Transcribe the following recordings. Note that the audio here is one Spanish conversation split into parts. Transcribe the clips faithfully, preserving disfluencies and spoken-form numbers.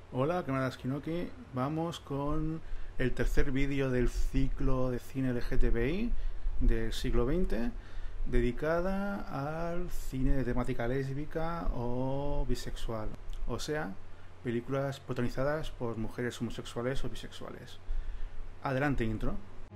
Hola, camaradas Kinoki. Vamos con el tercer vídeo del ciclo de cine L G T B I del siglo veinte, dedicada al cine de temática lésbica o bisexual, o sea, películas protagonizadas por mujeres homosexuales o bisexuales. Adelante, intro.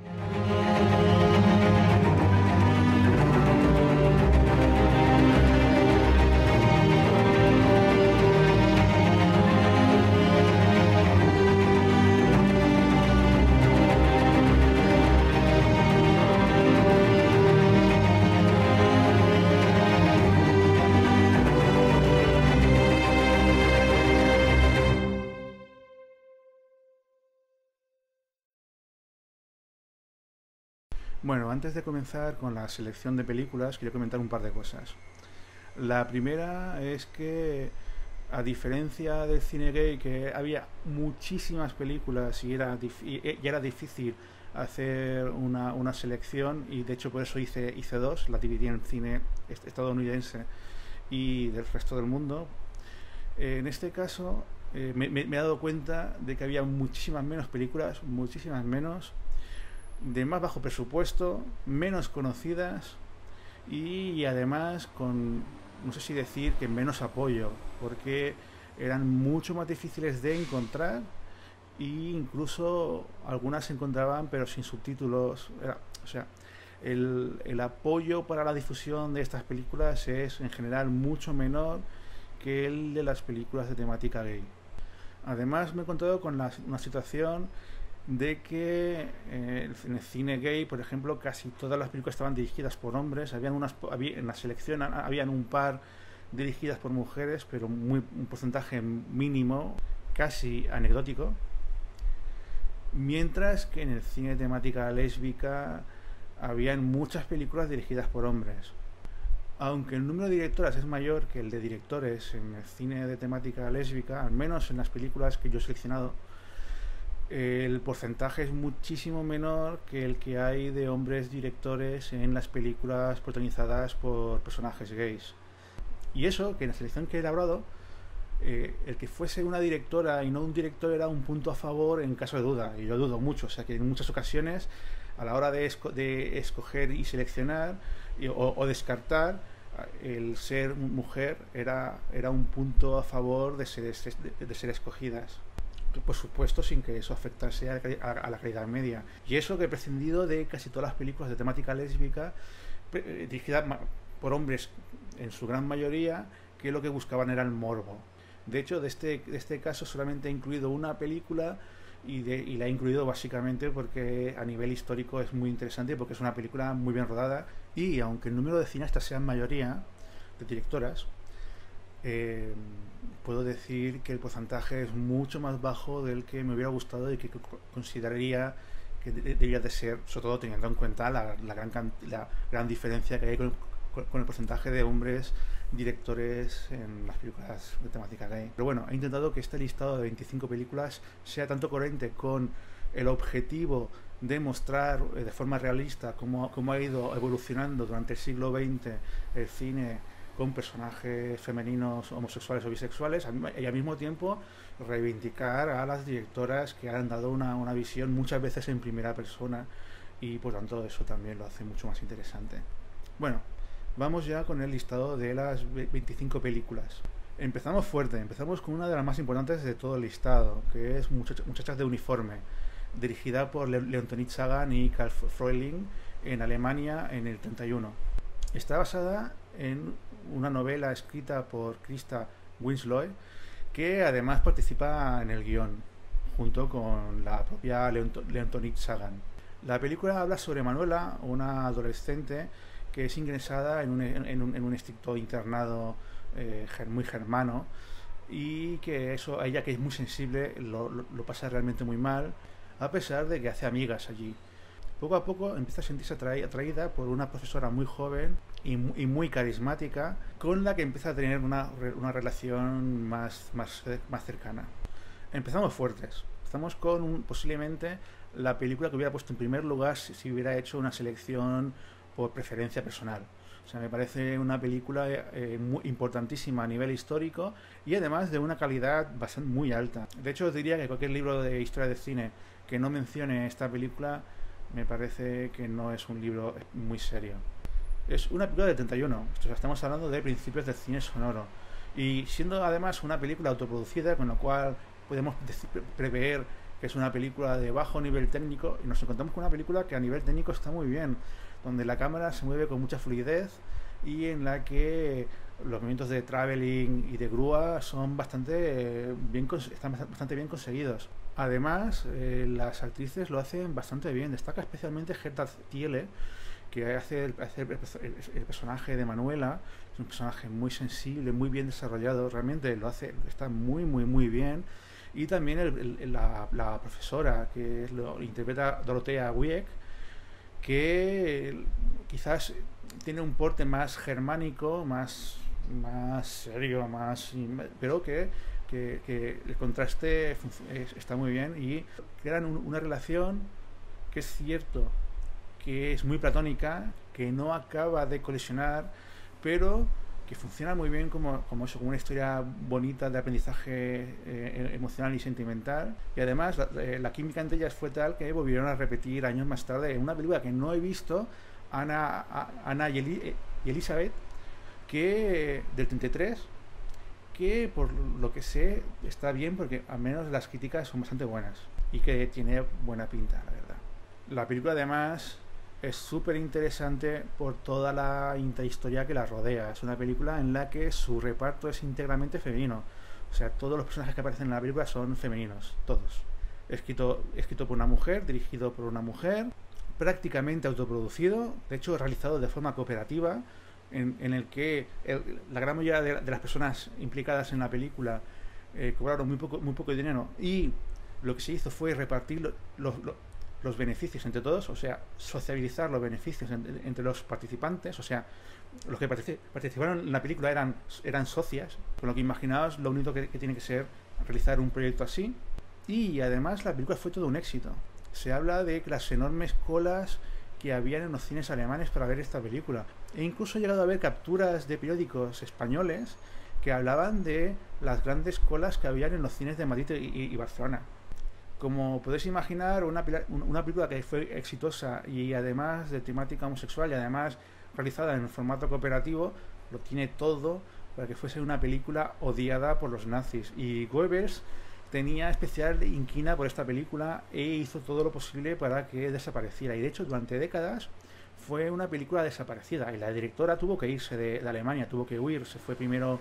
Bueno, antes de comenzar con la selección de películas, quiero comentar un par de cosas. La primera es que, a diferencia del cine gay, que había muchísimas películas y era, y era difícil hacer una, una selección, y de hecho por eso hice, hice dos, la dividí en cine estadounidense y del resto del mundo. En este caso eh, me, me, me he dado cuenta de que había muchísimas menos películas, muchísimas menos, de más bajo presupuesto, menos conocidas y además con, no sé si decir que menos apoyo, porque eran mucho más difíciles de encontrar e incluso algunas se encontraban pero sin subtítulos. Era, o sea, el, el apoyo para la difusión de estas películas es en general mucho menor que el de las películas de temática gay. Además me he encontrado con la, una situación de que eh, en el cine gay, por ejemplo, casi todas las películas estaban dirigidas por hombres. Habían unas, había, en la selección habían un par dirigidas por mujeres, pero muy, un porcentaje mínimo, casi anecdótico. Mientras que en el cine de temática lésbica habían muchas películas dirigidas por hombres. Aunque el número de directoras es mayor que el de directores en el cine de temática lésbica, al menos en las películas que yo he seleccionado, el porcentaje es muchísimo menor que el que hay de hombres directores en las películas protagonizadas por personajes gays. Y eso, que en la selección que he elaborado, eh, el que fuese una directora y no un director era un punto a favor en caso de duda, y yo dudo mucho. O sea que en muchas ocasiones, a la hora de, esco de escoger y seleccionar y, o, o descartar, el ser mujer era, era un punto a favor de ser, de, de ser escogidas, por supuesto sin que eso afectase a, a, a la calidad media. Y eso que he prescindido de casi todas las películas de temática lésbica eh, dirigidas por hombres en su gran mayoría, que lo que buscaban era el morbo. De hecho, de este, de este caso solamente he incluido una película y, de, y la he incluido básicamente porque a nivel histórico es muy interesante, porque es una película muy bien rodada, y aunque el número de cineastas sea en mayoría de directoras, eh, puedo decir que el porcentaje es mucho más bajo del que me hubiera gustado y que consideraría que de debería de ser, sobre todo teniendo en cuenta la, la, gran, la gran diferencia que hay con, con, con el porcentaje de hombres directores en las películas de temática gay. Pero bueno, he intentado que este listado de veinticinco películas sea tanto coherente con el objetivo de mostrar eh, de forma realista cómo, cómo ha ido evolucionando durante el siglo veinte el cine con personajes femeninos, homosexuales o bisexuales, y al mismo tiempo reivindicar a las directoras que han dado una, una visión muchas veces en primera persona, y por tanto eso también lo hace mucho más interesante. Bueno, vamos ya con el listado de las veinticinco películas. Empezamos fuerte, empezamos con una de las más importantes de todo el listado, que es Muchachas de uniforme, dirigida por Leontonit Sagan y Karl Froehling en Alemania en el treinta y uno. Está basada en una novela escrita por Krista Winslow, que además participa en el guión, junto con la propia Leontonit Sagan. La película habla sobre Manuela, una adolescente que es ingresada en un, en un, en un estricto internado eh, muy germano, y que eso, a ella, que es muy sensible, lo, lo, lo pasa realmente muy mal, a pesar de que hace amigas allí. Poco a poco empieza a sentirse atraída por una profesora muy joven y muy carismática, con la que empieza a tener una, una relación más, más, más cercana. Empezamos fuertes. Estamos con un, posiblemente la película que hubiera puesto en primer lugar si, si hubiera hecho una selección por preferencia personal. O sea, me parece una película eh, muy importantísima a nivel histórico y además de una calidad bastante muy alta. De hecho, os diría que cualquier libro de historia de cine que no mencione esta película me parece que no es un libro muy serio. Es una película de treinta y uno, o sea, estamos hablando de principios del cine sonoro. Y siendo además una película autoproducida, con lo cual podemos decir, prever que es una película de bajo nivel técnico, y nos encontramos con una película que a nivel técnico está muy bien, donde la cámara se mueve con mucha fluidez y en la que los movimientos de traveling y de grúa son bastante eh, bien, están bastante bien conseguidos. Además, eh, las actrices lo hacen bastante bien. Destaca especialmente Herta Thiele, que hace el, hace el, el, el personaje de Manuela. Es un personaje muy sensible, muy bien desarrollado. Realmente lo hace, está muy, muy, muy bien. Y también el, el, la, la profesora, que lo interpreta Dorothea Wieck, que quizás tiene un porte más germánico, más, más serio, más, pero que, que, que el contraste está muy bien y crean un, una relación que es cierto que es muy platónica, que no acaba de colisionar, pero que funciona muy bien como, como, eso, como una historia bonita de aprendizaje eh, emocional y sentimental. Y además la, eh, la química entre ellas fue tal que volvieron a repetir años más tarde en una película que no he visto, Ana, Ana y, Eli, y Elizabeth, que del treinta y tres, que por lo que sé está bien porque al menos las críticas son bastante buenas y que tiene buena pinta, la verdad. La película además es súper interesante por toda la intrahistoria que la rodea. Es una película en la que su reparto es íntegramente femenino. O sea, todos los personajes que aparecen en la película son femeninos, todos. Escrito, escrito por una mujer, dirigido por una mujer, prácticamente autoproducido, de hecho realizado de forma cooperativa, en, en el que el, la gran mayoría de, de las personas implicadas en la película eh, cobraron muy poco, muy poco dinero y lo que se hizo fue repartir los... Lo, lo, los beneficios entre todos, o sea, sociabilizar los beneficios entre, entre los participantes, o sea, los que participaron en la película eran, eran socias, con lo que imaginaos lo único que, que tiene que ser realizar un proyecto así. Y además la película fue todo un éxito. Se habla de las enormes colas que habían en los cines alemanes para ver esta película. E incluso he llegado a ver capturas de periódicos españoles que hablaban de las grandes colas que habían en los cines de Madrid y, y Barcelona. Como podéis imaginar, una, una película que fue exitosa y además de temática homosexual y además realizada en formato cooperativo, lo tiene todo para que fuese una película odiada por los nazis. Y Goebbels tenía especial inquina por esta película e hizo todo lo posible para que desapareciera. Y de hecho, durante décadas fue una película desaparecida y la directora tuvo que irse de, de Alemania, tuvo que huir. Se fue primero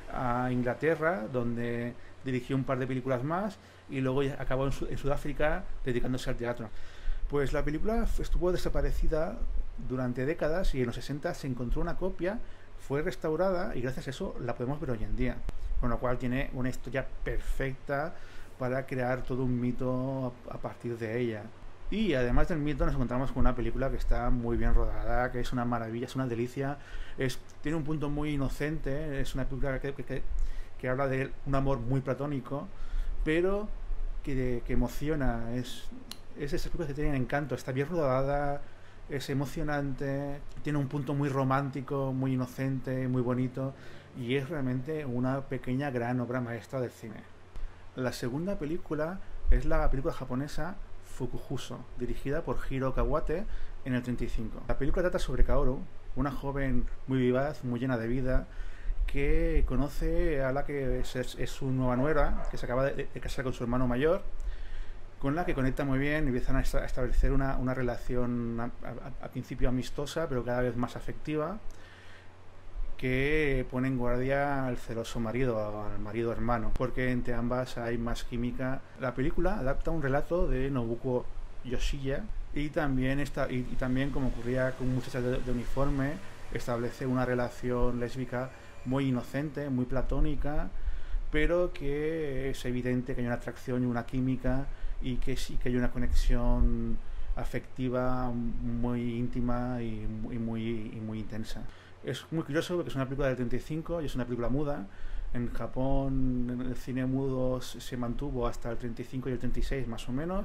a Inglaterra, donde dirigió un par de películas más y luego acabó en, Sud en Sudáfrica dedicándose al teatro. Pues la película estuvo desaparecida durante décadas y en los sesenta se encontró una copia, fue restaurada y gracias a eso la podemos ver hoy en día, con lo cual tiene una historia perfecta para crear todo un mito a partir de ella. Y además del mito nos encontramos con una película que está muy bien rodada, que es una maravilla, es una delicia, es, tiene un punto muy inocente, es una película que, que, que habla de un amor muy platónico, pero que, que emociona, es, es esas películas que tienen encanto, está bien rodada, es emocionante, tiene un punto muy romántico, muy inocente, muy bonito, y es realmente una pequeña gran obra maestra del cine. La segunda película es la película japonesa Fukuhuso, dirigida por Hiro Kawate en el treinta y cinco. La película trata sobre Kaoru, una joven muy vivaz, muy llena de vida, que conoce a la que es, es, es su nueva nuera, que se acaba de, de casar con su hermano mayor, con la que conecta muy bien y empiezan a establecer una, una relación al principio amistosa, pero cada vez más afectiva, que pone en guardia al celoso marido, al marido hermano, porque entre ambas hay más química. La película adapta un relato de Nobuko Yoshiya y también, está, y, y también como ocurría con muchachas de, de uniforme, establece una relación lésbica muy inocente, muy platónica, pero que es evidente que hay una atracción y una química y que sí que hay una conexión afectiva muy íntima y muy, muy, y muy intensa. Es muy curioso porque es una película del treinta y cinco y es una película muda. En Japón el cine mudo se mantuvo hasta el treinta y cinco y el treinta y seis más o menos,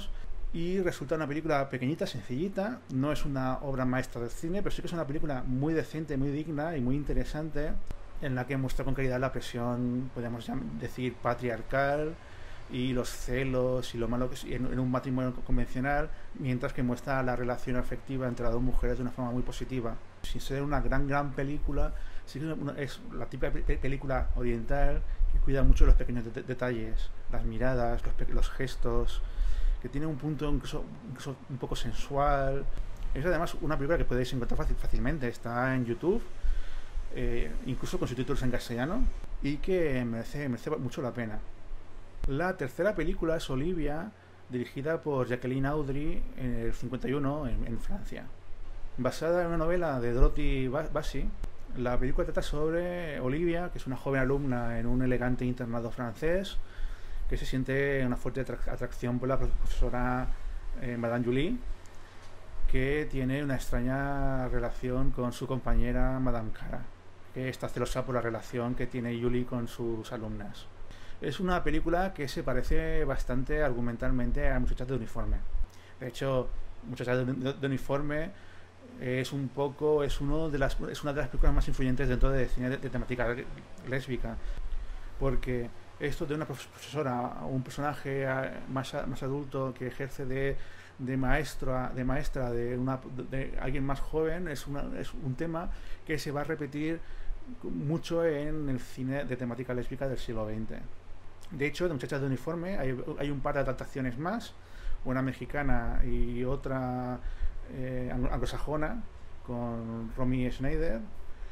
y resulta una película pequeñita, sencillita, no es una obra maestra del cine, pero sí que es una película muy decente, muy digna y muy interesante, en la que muestra con claridad la presión, podríamos decir, patriarcal y los celos y lo malo que es en, en un matrimonio convencional, mientras que muestra la relación afectiva entre las dos mujeres de una forma muy positiva. Sin ser una gran, gran película, sí que es la típica película oriental que cuida mucho los pequeños de detalles, las miradas, los, los gestos, que tiene un punto incluso, incluso un poco sensual. Es además una película que podéis encontrar fácil, fácilmente, está en YouTube, eh, incluso con subtítulos en castellano, y que merece, merece mucho la pena. La tercera película es Olivia, dirigida por Jacqueline Audry en el cincuenta y uno en, en Francia. Basada en una novela de Dorothy Bassi, la película trata sobre Olivia, que es una joven alumna en un elegante internado francés, que se siente una fuerte atracción por la profesora eh, Madame Julie, que tiene una extraña relación con su compañera Madame Cara, que está celosa por la relación que tiene Julie con sus alumnas. Es una película que se parece bastante argumentalmente a Muchachas de uniforme. De hecho, Muchachas de, de uniforme es un poco es uno de las es una de las películas más influyentes dentro de cine de, de temática lésbica, porque esto de una profesora, un personaje más, más adulto que ejerce de, de maestra de maestra de, una, de alguien más joven es, una, es un tema que se va a repetir mucho en el cine de temática lésbica del siglo veinte. De hecho, de Muchachas de uniforme hay, hay un par de adaptaciones más, una mexicana y otra eh, anglosajona con Romy Schneider.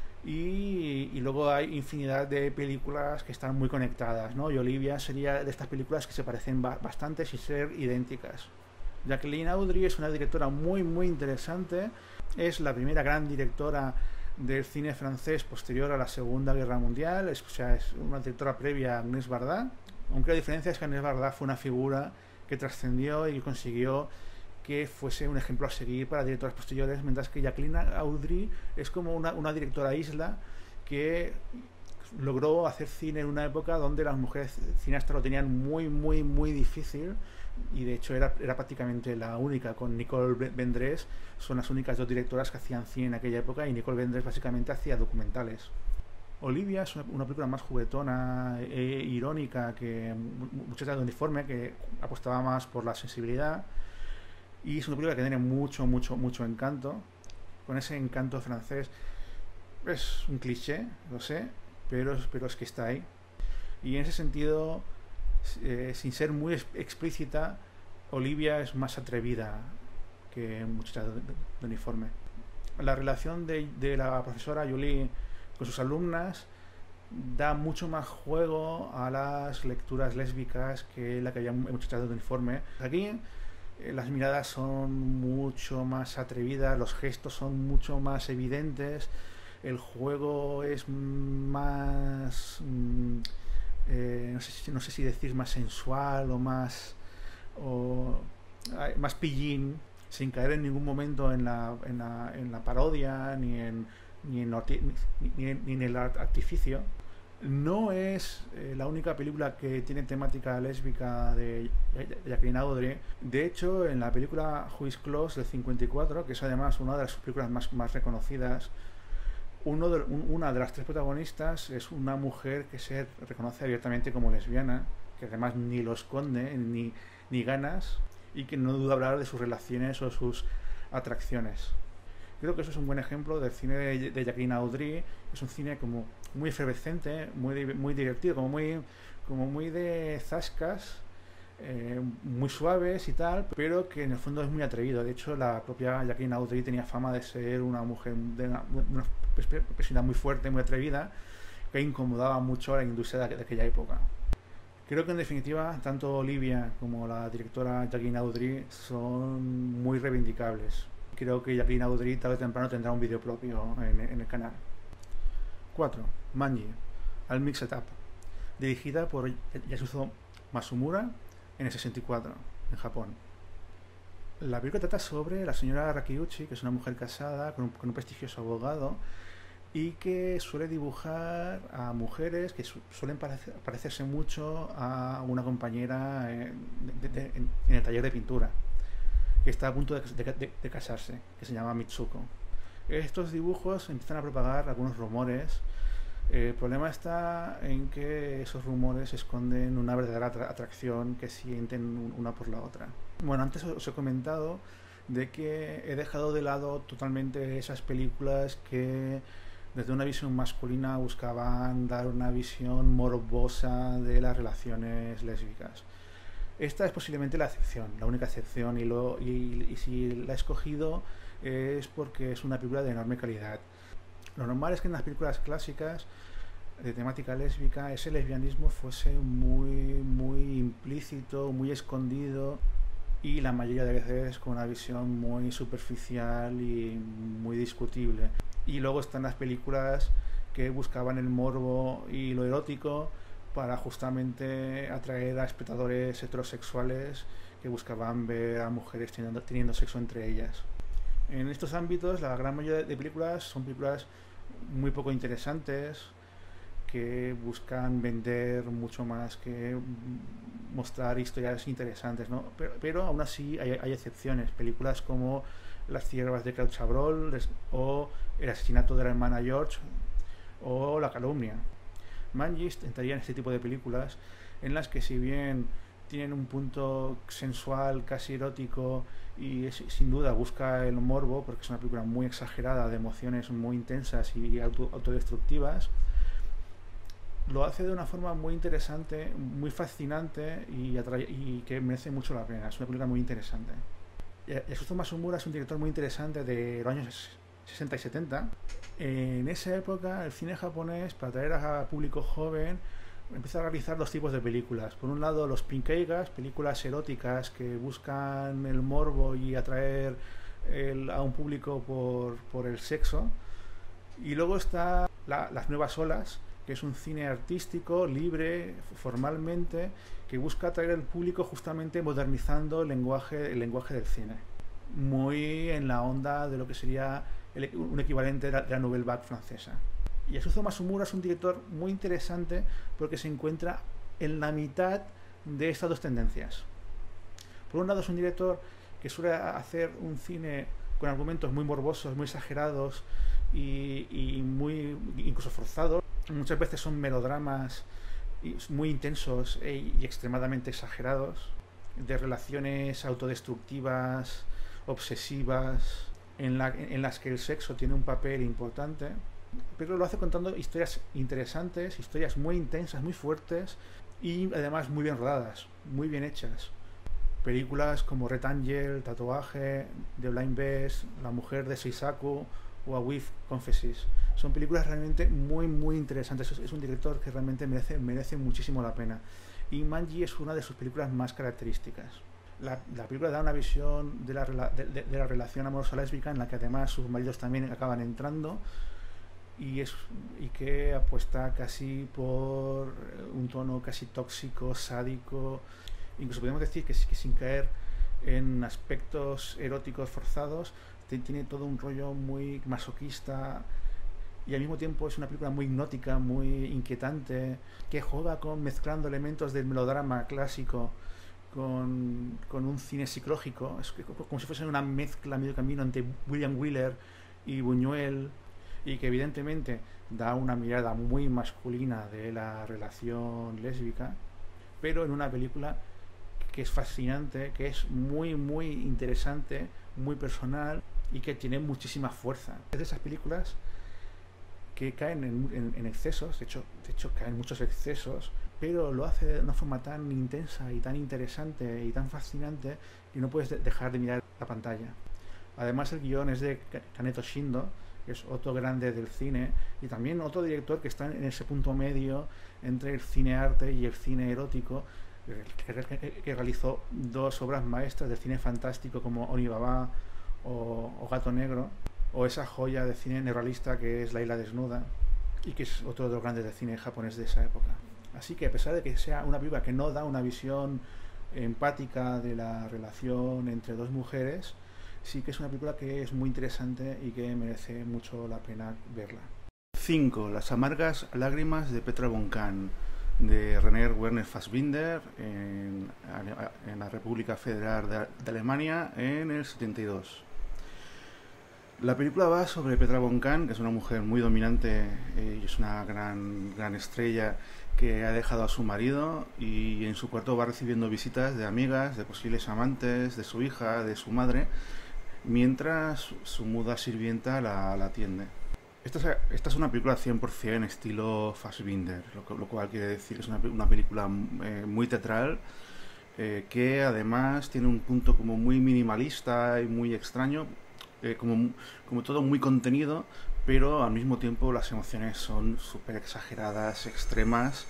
Y, y luego hay infinidad de películas que están muy conectadas, ¿no? Y Olivia sería de estas películas que se parecen ba bastante sin ser idénticas. Jacqueline Audry es una directora muy muy interesante, es la primera gran directora del cine francés posterior a la Segunda Guerra Mundial, es, o sea, es una directora previa a Agnès Varda, aunque la diferencia es que Agnès Varda fue una figura que trascendió y consiguió que fuese un ejemplo a seguir para directoras posteriores, mientras que Jacqueline Audry es como una, una directora isla que logró hacer cine en una época donde las mujeres cineastas lo tenían muy, muy, muy difícil, y de hecho era, era prácticamente la única. Con Nicole Vendrés son las únicas dos directoras que hacían cine en aquella época, y Nicole Vendrés básicamente hacía documentales. Olivia es una, una película más juguetona e irónica que Muchachas de uniforme, que apostaba más por la sensibilidad. Y es una película que tiene mucho, mucho, mucho encanto. Con ese encanto francés. Es un cliché, lo sé, pero, pero es que está ahí. Y en ese sentido, eh, sin ser muy explícita, Olivia es más atrevida que Muchachas de, de, de uniforme. La relación de, de la profesora Julie con sus alumnas da mucho más juego a las lecturas lésbicas que la que había en Muchachas de uniforme. Aquí las miradas son mucho más atrevidas, los gestos son mucho más evidentes, el juego es más eh, no sé si, no sé si decir más sensual o más o más pillín, sin caer en ningún momento en la, en la, en la parodia ni en, ni, en, ni, ni, en, ni en el artificio. No es eh, la única película que tiene temática lésbica de Jacqueline Audry. De hecho, en la película Who is Close del cincuenta y cuatro, que es además una de las películas más, más reconocidas, uno de, un, una de las tres protagonistas es una mujer que se reconoce abiertamente como lesbiana, que además ni lo esconde ni, ni ganas, y que no duda hablar de sus relaciones o sus atracciones. Creo que eso es un buen ejemplo del cine de, de Jacqueline Audry. Es un cine como muy efervescente, muy, muy divertido, como muy, como muy de zascas, eh, muy suaves y tal, pero que en el fondo es muy atrevido. De hecho, la propia Jacqueline Audry tenía fama de ser una mujer de una, una personalidad muy fuerte, muy atrevida, que incomodaba mucho a la industria de, de aquella época. Creo que en definitiva, tanto Olivia como la directora Jacqueline Audry son muy reivindicables. Creo que Jacqueline Audry tarde o temprano tendrá un vídeo propio en, en el canal. cuatro. Manji, Al Mixed Up, dirigida por Yasuzo Masumura en el sesenta y cuatro, en Japón. La película trata sobre la señora Rakiuchi, que es una mujer casada con un, con un prestigioso abogado, y que suele dibujar a mujeres que su suelen parecer, parecerse mucho a una compañera en, de, de, en, en el taller de pintura. que está a punto de, de, de, de casarse, que se llama Mitsuko. Estos dibujos empiezan a propagar algunos rumores. El problema está en que esos rumores esconden una verdadera atracción que sienten una por la otra. Bueno, antes os he comentado de que he dejado de lado totalmente esas películas que desde una visión masculina buscaban dar una visión morbosa de las relaciones lésbicas. Esta es posiblemente la excepción, la única excepción, y, lo, y, y si la he escogido es porque es una película de enorme calidad. Lo normal es que en las películas clásicas de temática lésbica ese lesbianismo fuese muy, muy implícito, muy escondido, y la mayoría de veces con una visión muy superficial y muy discutible. Y luego están las películas que buscaban el morbo y lo erótico para justamente atraer a espectadores heterosexuales que buscaban ver a mujeres teniendo, teniendo sexo entre ellas. En estos ámbitos la gran mayoría de películas son películas muy poco interesantes, que buscan vender mucho más que mostrar historias interesantes, ¿no? Pero, pero aún así hay, hay excepciones, películas como Las ciervas de Claude Chabrol o El asesinato de la hermana George o La calumnia. Manji entraría en este tipo de películas en las que, si bien tienen un punto sensual, casi erótico, y es, sin duda busca el morbo, porque es una película muy exagerada, de emociones muy intensas y auto, autodestructivas, lo hace de una forma muy interesante, muy fascinante y, y que merece mucho la pena. Es una película muy interesante. Yasuzo Matsumura es un director muy interesante de los años sesenta y setenta. En esa época el cine japonés, para atraer a público joven, empieza a realizar dos tipos de películas. Por un lado, los pinkeigas, películas eróticas que buscan el morbo y atraer el, a un público por, por el sexo. Y luego está la, las nuevas olas, que es un cine artístico, libre, formalmente, que busca atraer al público justamente modernizando el lenguaje, el lenguaje del cine. Muy en la onda de lo que sería el, un equivalente de la, de la Nouvelle Vague francesa. Y Yasuzo Matsumura es un director muy interesante porque se encuentra en la mitad de estas dos tendencias. Por un lado, es un director que suele hacer un cine con argumentos muy morbosos, muy exagerados y, y muy incluso forzados. Muchas veces son melodramas muy intensos y extremadamente exagerados, de relaciones autodestructivas, obsesivas, en, la, en las que el sexo tiene un papel importante, pero lo hace contando historias interesantes, historias muy intensas, muy fuertes y además muy bien rodadas, muy bien hechas. Películas como Red Angel, Tatuaje, The Blind Best, La mujer de Seisaku o A With Confesses. Son películas realmente muy muy interesantes. Es un director que realmente merece, merece muchísimo la pena. Y Manji es una de sus películas más características. La, la película da una visión de la, de, de, de la relación amorosa lésbica, en la que además sus maridos también acaban entrando, y, es, y que apuesta casi por un tono casi tóxico, sádico. Incluso podemos decir que, que sin caer en aspectos eróticos forzados, tiene todo un rollo muy masoquista, y al mismo tiempo es una película muy hipnótica, muy inquietante, que juega con mezclando elementos del melodrama clásico con, con un cine psicológico. Es como si fuese una mezcla medio camino entre William Wyler y Buñuel, y que evidentemente da una mirada muy masculina de la relación lésbica, pero en una película que es fascinante, que es muy muy interesante, muy personal y que tiene muchísima fuerza. Es de esas películas que caen en, en, en excesos, de hecho, de hecho caen muchos excesos, pero lo hace de una forma tan intensa y tan interesante y tan fascinante que no puedes de dejar de mirar la pantalla. Además, el guión es de Kaneto Shindo, que es otro grande del cine, y también otro director que está en ese punto medio entre el cine arte y el cine erótico, que, que, que realizó dos obras maestras del cine fantástico como Onibaba o, o Gato Negro, o esa joya de cine neorrealista que es La isla desnuda, y que es otro de los grandes del cine japonés de esa época. Así que, a pesar de que sea una película que no da una visión empática de la relación entre dos mujeres, sí que es una película que es muy interesante y que merece mucho la pena verla. cinco. Las amargas lágrimas de Petra von Kahn, de René Werner Fassbinder, en en la República Federal de, de Alemania en el setenta y dos. La película va sobre Petra von Kant, que es una mujer muy dominante eh, y es una gran, gran estrella que ha dejado a su marido y en su cuarto va recibiendo visitas de amigas, de posibles amantes, de su hija, de su madre, mientras su muda sirvienta la, la atiende. Esta es, esta es una película cien por cien estilo Fassbinder, lo, lo cual quiere decir que es una, una película eh, muy teatral, eh, que además tiene un punto como muy minimalista y muy extraño, eh, como, como todo muy contenido, pero al mismo tiempo las emociones son súper exageradas, extremas,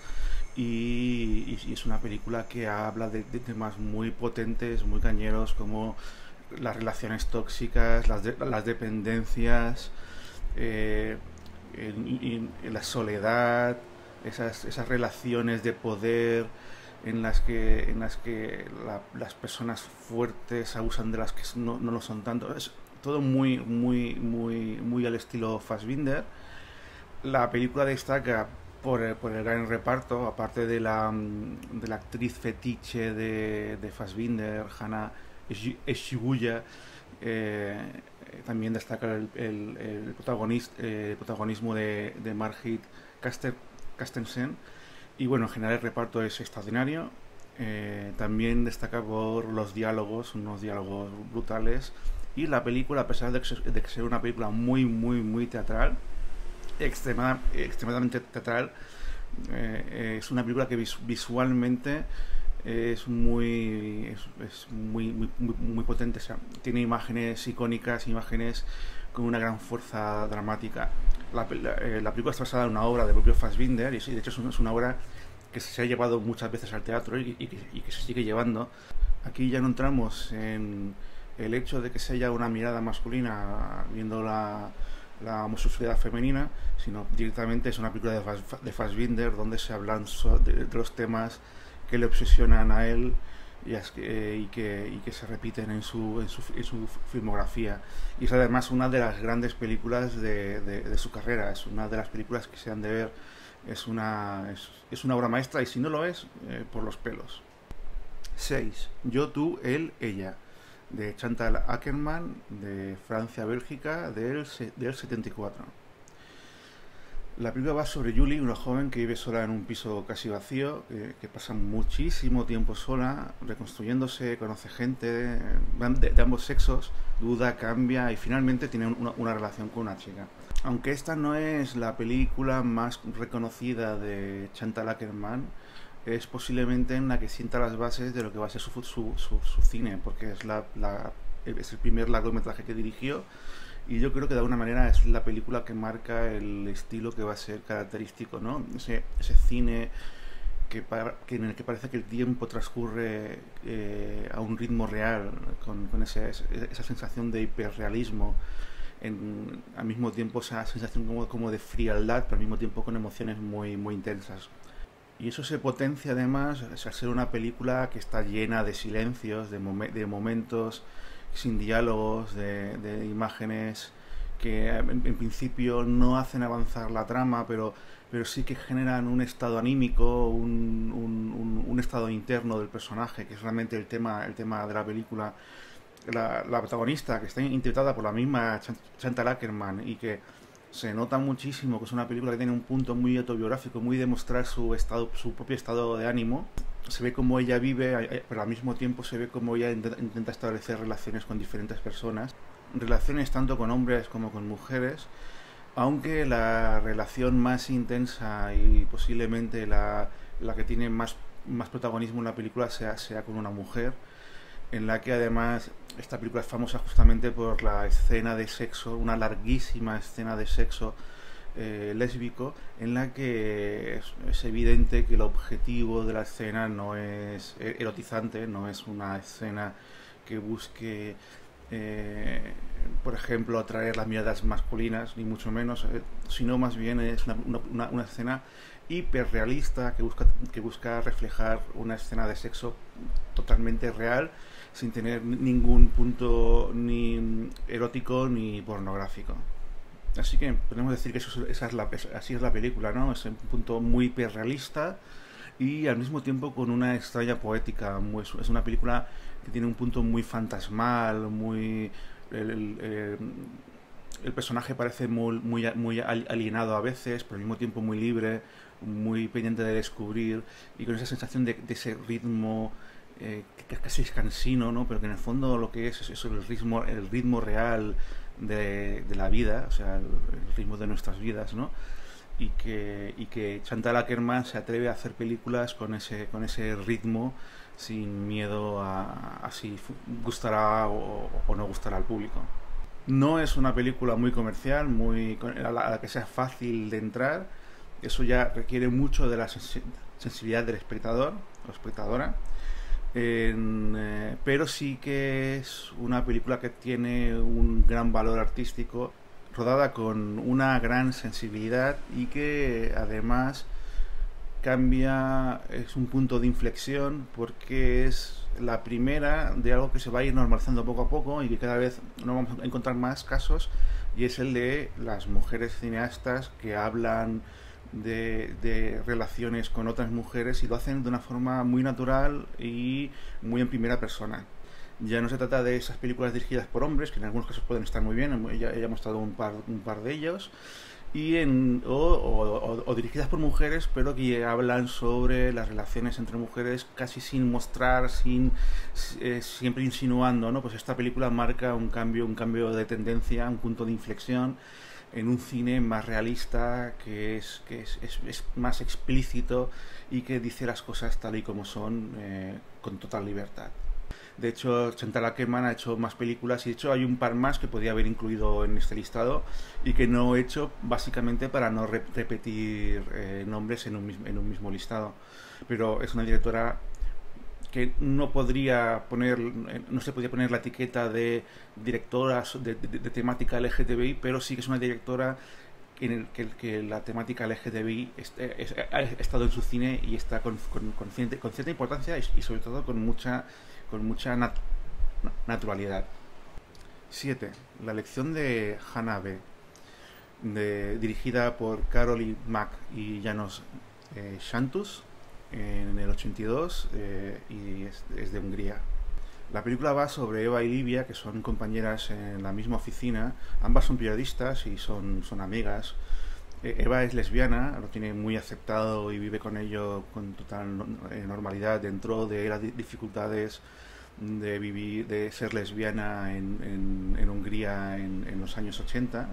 y, y, y es una película que habla de, de temas muy potentes, muy cañeros, como las relaciones tóxicas, las, de, las dependencias, eh, en, en la soledad, esas, esas relaciones de poder en las que, en las que la, las personas fuertes abusan de las que no, no lo son tanto. Es todo muy, muy, muy, muy al estilo Fassbinder. La película destaca por el, por el gran reparto, aparte de la, de la actriz fetiche de, de Fassbinder, Hannah Eshibuya. Eh, también destaca el, el, el, protagonist, eh, el protagonismo de, de Margit Carstensen. Y bueno, en general el reparto es extraordinario. Eh, también destaca por los diálogos, unos diálogos brutales. Y la película, a pesar de que, de que sea una película muy, muy, muy teatral, extrema, extremadamente teatral, eh, es una película que vis, visualmente es muy es, es muy, muy, muy, muy potente. O sea, tiene imágenes icónicas, imágenes con una gran fuerza dramática. La, la, eh, la película está basada en una obra del propio Fassbinder, y de hecho es una, es una obra que se ha llevado muchas veces al teatro y, y, que, y que se sigue llevando. Aquí ya no entramos en el hecho de que sea una mirada masculina viendo la, la homosexualidad femenina, sino directamente es una película de, Fass, de Fassbinder donde se hablan de, de los temas que le obsesionan a él y, eh, y, que, y que se repiten en su, en, su, en su filmografía. Y es además una de las grandes películas de, de, de su carrera, es una de las películas que se han de ver, es una, es, es una obra maestra, y si no lo es, eh, por los pelos. seis. Yo, tú, él, ella, de Chantal Akerman, de Francia-Bélgica, del, del setenta y cuatro. La película va sobre Julie, una joven que vive sola en un piso casi vacío, eh, que pasa muchísimo tiempo sola, reconstruyéndose, conoce gente de, de ambos sexos, duda, cambia y finalmente tiene una, una relación con una chica. Aunque esta no es la película más reconocida de Chantal Akerman, es posiblemente en la que sienta las bases de lo que va a ser su, su, su, su cine, porque es, la, la, es el primer largometraje que dirigió. Y yo creo que de alguna manera es la película que marca el estilo que va a ser característico, ¿no? Ese, ese cine que, para, que en el que parece que el tiempo transcurre eh, a un ritmo real, con, con ese, esa sensación de hiperrealismo, en, al mismo tiempo esa sensación como, como de frialdad, pero al mismo tiempo con emociones muy, muy intensas. Y eso se potencia además al ser una película que está llena de silencios, de, mom de momentos sin diálogos, de, de imágenes que en, en principio no hacen avanzar la trama, pero, pero sí que generan un estado anímico, un, un, un, un estado interno del personaje, que es realmente el tema, el tema de la película. La, la protagonista, que está interpretada por la misma Chantal Akerman, y que se nota muchísimo que es una película que tiene un punto muy autobiográfico, muy de mostrar su estado, su propio estado de ánimo. Se ve cómo ella vive, pero al mismo tiempo se ve cómo ella intenta establecer relaciones con diferentes personas, relaciones tanto con hombres como con mujeres, aunque la relación más intensa y posiblemente la, la que tiene más, más protagonismo en la película sea, sea con una mujer, en la que además esta película es famosa justamente por la escena de sexo, una larguísima escena de sexo eh, lésbico, en la que es, es evidente que el objetivo de la escena no es erotizante, no es una escena que busque, eh, por ejemplo, atraer las miradas masculinas, ni mucho menos, eh, sino más bien es una, una, una escena hiperrealista que busca, que busca reflejar una escena de sexo totalmente real, sin tener ningún punto ni erótico ni pornográfico. Así que podemos decir que eso, esa es la, así es la película, ¿no? Es un punto muy hiperrealista y al mismo tiempo con una extraña poética. Muy, es una película que tiene un punto muy fantasmal, muy... El, el, eh, el personaje parece muy, muy, muy alienado a veces, pero al mismo tiempo muy libre, muy pendiente de descubrir, y con esa sensación de, de ese ritmo eh, que casi es cansino, ¿no? Pero que en el fondo lo que es es, es el ritmo, el ritmo real de, de la vida, o sea, el, el ritmo de nuestras vidas, ¿no? Y que, y que Chantal Akerman se atreve a hacer películas con ese, con ese ritmo sin miedo a, a si gustará o, o no gustará al público. No es una película muy comercial, muy a la, a la que sea fácil de entrar. Eso ya requiere mucho de la sensibilidad del espectador o espectadora. En, eh, pero sí que es una película que tiene un gran valor artístico, rodada con una gran sensibilidad y que además cambia, es un punto de inflexión porque es la primera de algo que se va a ir normalizando poco a poco y que cada vez no vamos a encontrar más casos, y es el de las mujeres cineastas que hablan de, de relaciones con otras mujeres y lo hacen de una forma muy natural y muy en primera persona. Ya no se trata de esas películas dirigidas por hombres, que en algunos casos pueden estar muy bien, ya, ya hemos mostrado un par, un par de ellos, y en, o, o, o dirigidas por mujeres, pero que hablan sobre las relaciones entre mujeres casi sin mostrar, sin eh, siempre insinuando, ¿no? Pues esta película marca un cambio, un cambio de tendencia, un punto de inflexión en un cine más realista, que es, que es, es, es más explícito y que dice las cosas tal y como son, eh, con total libertad. De hecho, Chantal Akerman ha hecho más películas y de hecho hay un par más que podía haber incluido en este listado y que no he hecho básicamente para no re repetir eh, nombres en un, mismo, en un mismo listado. Pero es una directora que no podría poner, no se podría poner la etiqueta de directora de, de, de temática L G T B I, pero sí que es una directora en el que, que la temática L G T B I es, es, ha estado en su cine y está con, con, con, cierta, con cierta importancia y, y sobre todo con mucha con mucha nat naturalidad. siete. La lección de Hanabe, de, dirigida por Caroline Mack y Janos eh, Shantus en el ochenta y dos, eh, y es, es de Hungría. La película va sobre Eva y Livia, que son compañeras en la misma oficina. Ambas son periodistas y son, son amigas. Eva es lesbiana, lo tiene muy aceptado y vive con ello con total normalidad dentro de las dificultades de vivir, de ser lesbiana en, en, en Hungría en, en los años ochenta.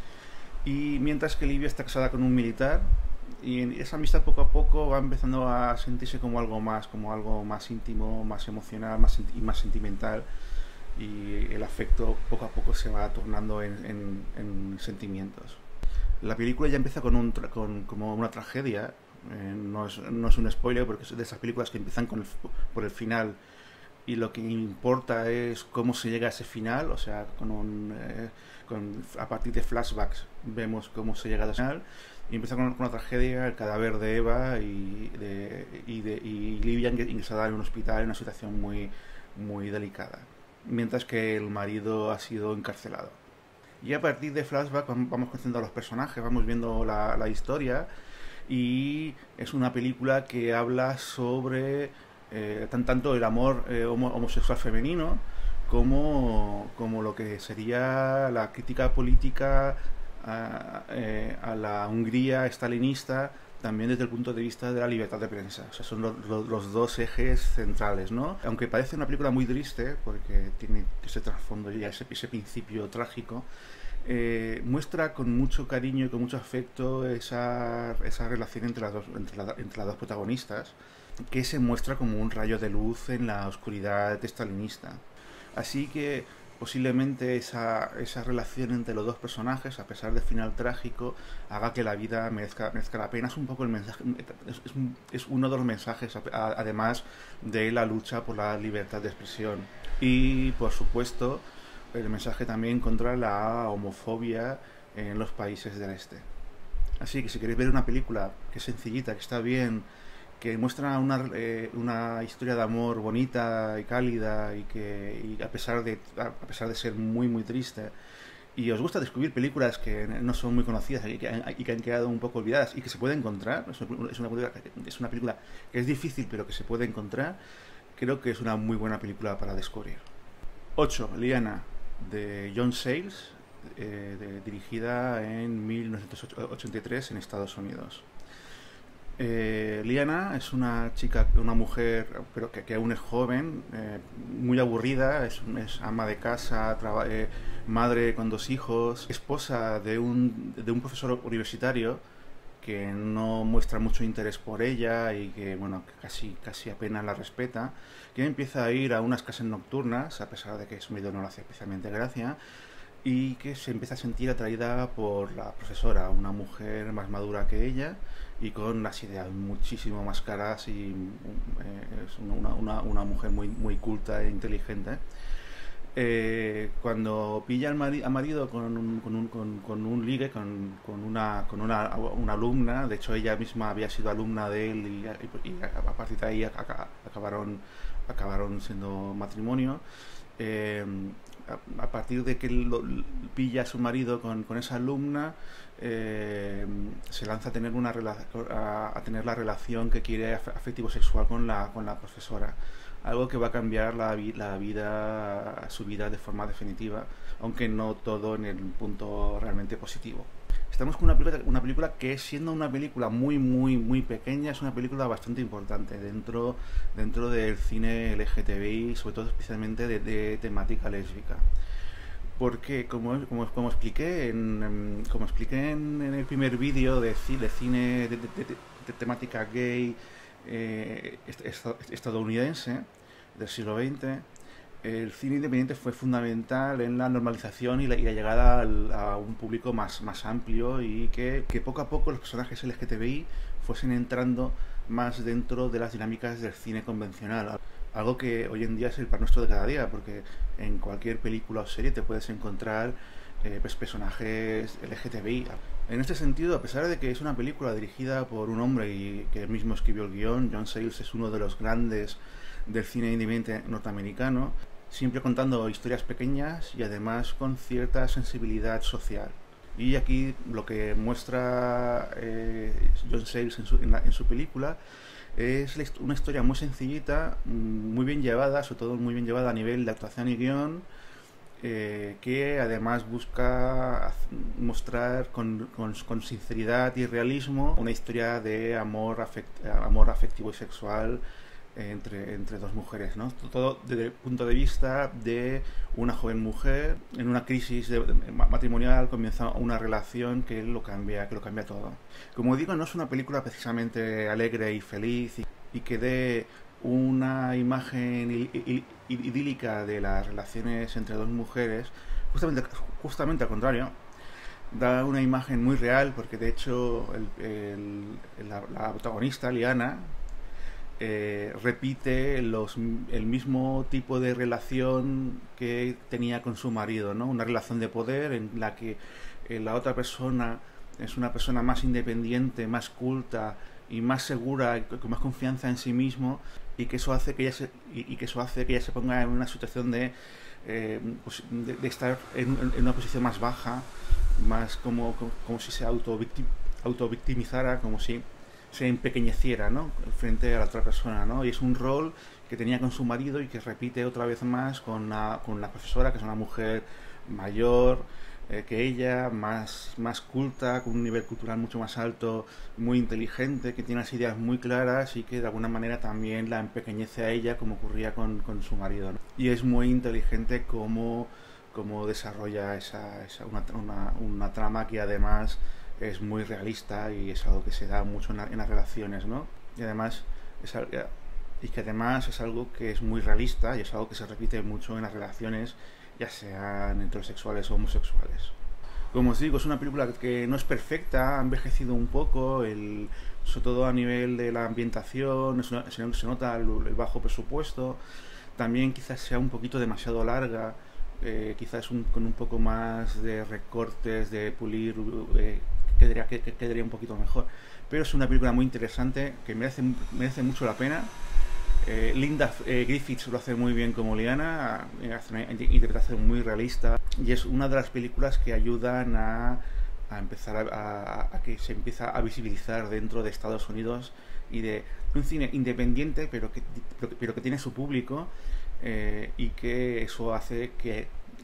Y mientras que Livia está casada con un militar, y en esa amistad poco a poco va empezando a sentirse como algo más, como algo más íntimo, más emocional, más y más sentimental, y el afecto poco a poco se va tornando en, en, en sentimientos. La película ya empieza con, un tra con como una tragedia, eh, no, es, no es un spoiler porque es de esas películas que empiezan con el, por el final y lo que importa es cómo se llega a ese final, o sea, con un, eh, con, a partir de flashbacks vemos cómo se llega al final y empieza con, con una tragedia, el cadáver de Eva y, de, y, de, y Livia ingresada en un hospital en una situación muy, muy delicada, mientras que el marido ha sido encarcelado. Y a partir de flashback vamos conociendo a los personajes, vamos viendo la, la historia, y es una película que habla sobre eh, tan, tanto el amor eh, homo, homosexual femenino como, como lo que sería la crítica política a, eh, a la Hungría estalinista, también desde el punto de vista de la libertad de prensa. O sea, son los, los, los dos ejes centrales, ¿no? Aunque parece una película muy triste, porque tiene ese trasfondo y ese, ese principio trágico, eh, muestra con mucho cariño y con mucho afecto esa, esa relación entre las, dos, entre, la, entre las dos protagonistas, que se muestra como un rayo de luz en la oscuridad estalinista. Así que posiblemente esa, esa relación entre los dos personajes, a pesar del final trágico, haga que la vida merezca, merezca la pena. Es un poco el mensaje, es, es, es uno de los mensajes, además de la lucha por la libertad de expresión. Y, por supuesto, el mensaje también contra la homofobia en los países del este. Así que si queréis ver una película que es sencillita, que está bien, que muestra una, eh, una historia de amor bonita y cálida y que y a pesar de a pesar de ser muy muy triste y os gusta descubrir películas que no son muy conocidas y que han, y que han quedado un poco olvidadas y que se puede encontrar, es una, es, una película, es una película que es difícil pero que se puede encontrar, creo que es una muy buena película para descubrir. ocho. Liana, de John Sayles, eh, de, dirigida en mil novecientos ochenta y tres en Estados Unidos. Eh, Liana es una chica, una mujer, pero que, que aún es joven, eh, muy aburrida, es, es ama de casa, traba, eh, madre con dos hijos, esposa de un, de un profesor universitario que no muestra mucho interés por ella y que, bueno, casi, casi apenas la respeta, que empieza a ir a unas casas nocturnas, a pesar de que su marido no le hace especialmente gracia, y que se empieza a sentir atraída por la profesora, una mujer más madura que ella y con las ideas muchísimo más caras, y eh, es una, una, una mujer muy, muy culta e inteligente. Eh, cuando pilla al mari a marido con un, con un, con, con un ligue, con, con, una, con una, una alumna, de hecho ella misma había sido alumna de él y, y, y a partir de ahí acabaron, acabaron siendo matrimonio. Eh, a, a partir de que lo, pilla a su marido con, con esa alumna, eh, se lanza a tener, una a, a tener la relación que quiere afectivo-sexual con la, con la profesora. Algo que va a cambiar la, la vida, su vida de forma definitiva, aunque no todo en el punto realmente positivo. Estamos con una película, una película que, siendo una película muy, muy, muy pequeña, es una película bastante importante dentro, dentro del cine L G T B I, sobre todo especialmente de, de temática lésbica. Porque, como, como, como expliqué en, como expliqué en, en el primer vídeo de, de cine de, de, de, de temática gay, Eh, estadounidense del siglo veinte, el cine independiente fue fundamental en la normalización y la, y la llegada al, a un público más, más amplio, y que, que poco a poco los personajes L G T B I fuesen entrando más dentro de las dinámicas del cine convencional. Algo que hoy en día es el pan nuestro de cada día, porque en cualquier película o serie te puedes encontrar eh, pues personajes L G T B I. En este sentido, a pesar de que es una película dirigida por un hombre y que él mismo escribió el guión, John Sayles es uno de los grandes del cine independiente norteamericano, siempre contando historias pequeñas y además con cierta sensibilidad social. Y aquí lo que muestra eh, John Sayles en su, en, la, en su película es una historia muy sencillita, muy bien llevada, sobre todo muy bien llevada a nivel de actuación y guión, Eh, que además busca mostrar con, con, con sinceridad y realismo una historia de amor, afect, amor afectivo y sexual entre, entre dos mujeres, ¿no? Todo desde el punto de vista de una joven mujer en una crisis de, de, matrimonial, comienza una relación que lo cambia, que lo cambia todo. Como digo, no es una película precisamente alegre y feliz y, y que dé una imagen idílica de las relaciones entre dos mujeres. Justamente, justamente al contrario, da una imagen muy real, porque de hecho el, el, la, la protagonista, Liana, eh, repite los, el mismo tipo de relación que tenía con su marido, ¿no? Una relación de poder en la que eh, la otra persona es una persona más independiente, más culta y más segura, con más confianza en sí mismo, y que eso hace que ella se, y, y que eso hace que ella se ponga en una situación de, eh, pues de, de estar en, en una posición más baja, más como, como, como si se autovictim, autovictimizara, como si se empequeñeciera, ¿no?, frente a la otra persona, ¿no? Y es un rol que tenía con su marido y que repite otra vez más con la, con la profesora, que es una mujer mayor eh, que ella, más, más culta, con un nivel cultural mucho más alto, muy inteligente, que tiene unas ideas muy claras y que de alguna manera también la empequeñece a ella, como ocurría con, con su marido, ¿no? Y es muy inteligente cómo, cómo desarrolla esa, esa una, una, una trama que además es muy realista y es algo que se da mucho en, la, en las relaciones, ¿no? Y además es, y que además es algo que es muy realista y es algo que se repite mucho en las relaciones, ya sean heterosexuales o homosexuales. Como os digo, es una película que no es perfecta, ha envejecido un poco, el, sobre todo a nivel de la ambientación, es una, se, se nota el, el bajo presupuesto, también quizás sea un poquito demasiado larga, eh, quizás un, con un poco más de recortes, de pulir, eh, quedaría, que, que quedaría un poquito mejor. Pero es una película muy interesante, que merece, merece mucho la pena. Eh, Linda eh, Griffiths lo hace muy bien como Liana, eh, hace una interpretación muy realista y es una de las películas que ayudan a, a empezar a, a, a que se empieza a visibilizar dentro de Estados Unidos y de un cine independiente pero que, pero, pero que tiene su público, eh, y que eso hace que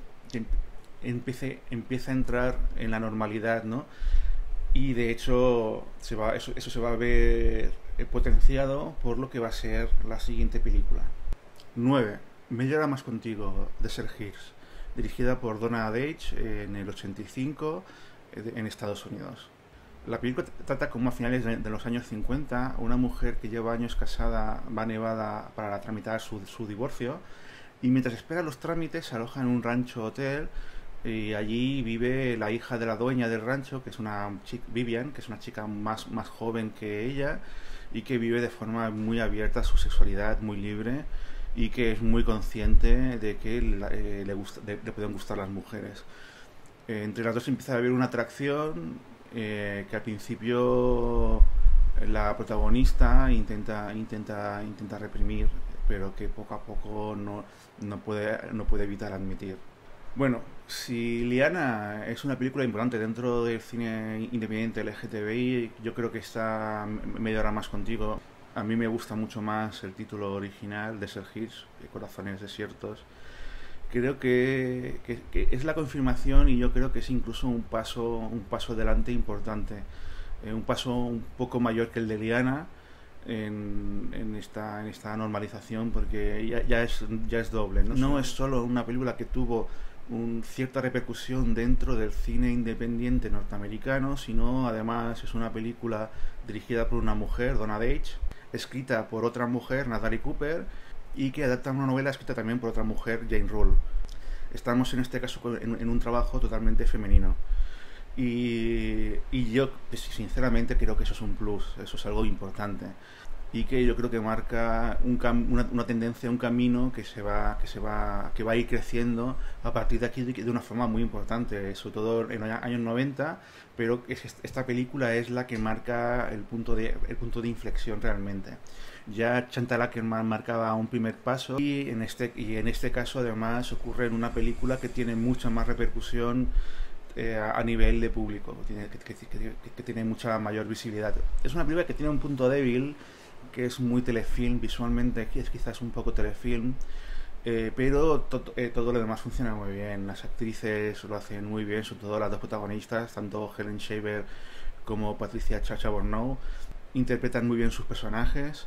empiece, empiece a entrar en la normalidad, ¿no? Y de hecho se va, eso, eso se va a ver potenciado por lo que va a ser la siguiente película. nueve. Media hora más contigo, de Serge Hirsch, dirigida por Donna Dage en el ochenta y cinco en Estados Unidos. La película trata como a finales de los años cincuenta una mujer que lleva años casada va a Nevada para tramitar su, su divorcio, y mientras espera los trámites se aloja en un rancho hotel, y allí vive la hija de la dueña del rancho, que es una chica, Vivian, que es una chica más, más joven que ella y que vive de forma muy abierta su sexualidad, muy libre, y que es muy consciente de que eh, le, gusta, de, le pueden gustar las mujeres. Eh, entre las dos empieza a haber una atracción eh, que al principio la protagonista intenta, intenta, intenta reprimir, pero que poco a poco no, no, puede, no puede evitar admitir. Bueno, si Liana es una película importante dentro del cine independiente L G T B I, yo creo que está media hora más contigo. A mí me gusta mucho más el título original de Serge Hirsch, Corazones Desiertos. Creo que, que, que es la confirmación, y yo creo que es incluso un paso, un paso adelante importante. Eh, un paso un poco mayor que el de Liana en, en, esta, en esta normalización, porque ya, ya, es, ya es doble, ¿no? No es solo una película que tuvo un, cierta repercusión dentro del cine independiente norteamericano, sino además es una película dirigida por una mujer, Donna Dage, escrita por otra mujer, Natalie Cooper, y que adapta una novela escrita también por otra mujer, Jane Rule. Estamos en este caso en, en un trabajo totalmente femenino. Y, y yo sinceramente creo que eso es un plus, eso es algo importante, y que yo creo que marca un cam una, una tendencia, un camino que se va que se va que va a ir creciendo a partir de aquí de, de una forma muy importante, sobre todo en los años noventa, pero es, esta película es la que marca el punto de el punto de inflexión realmente. Ya Chantal Akerman marcaba un primer paso, y en este y en este caso además ocurre en una película que tiene mucha más repercusión Eh, a nivel de público, que, que, que, que tiene mucha mayor visibilidad. Es una película que tiene un punto débil, que es muy telefilm, visualmente es quizás un poco telefilm, eh, pero to, eh, todo lo demás funciona muy bien. Las actrices lo hacen muy bien, sobre todo las dos protagonistas, tanto Helen Shaver como Patricia Chacha-Borneau, interpretan muy bien sus personajes.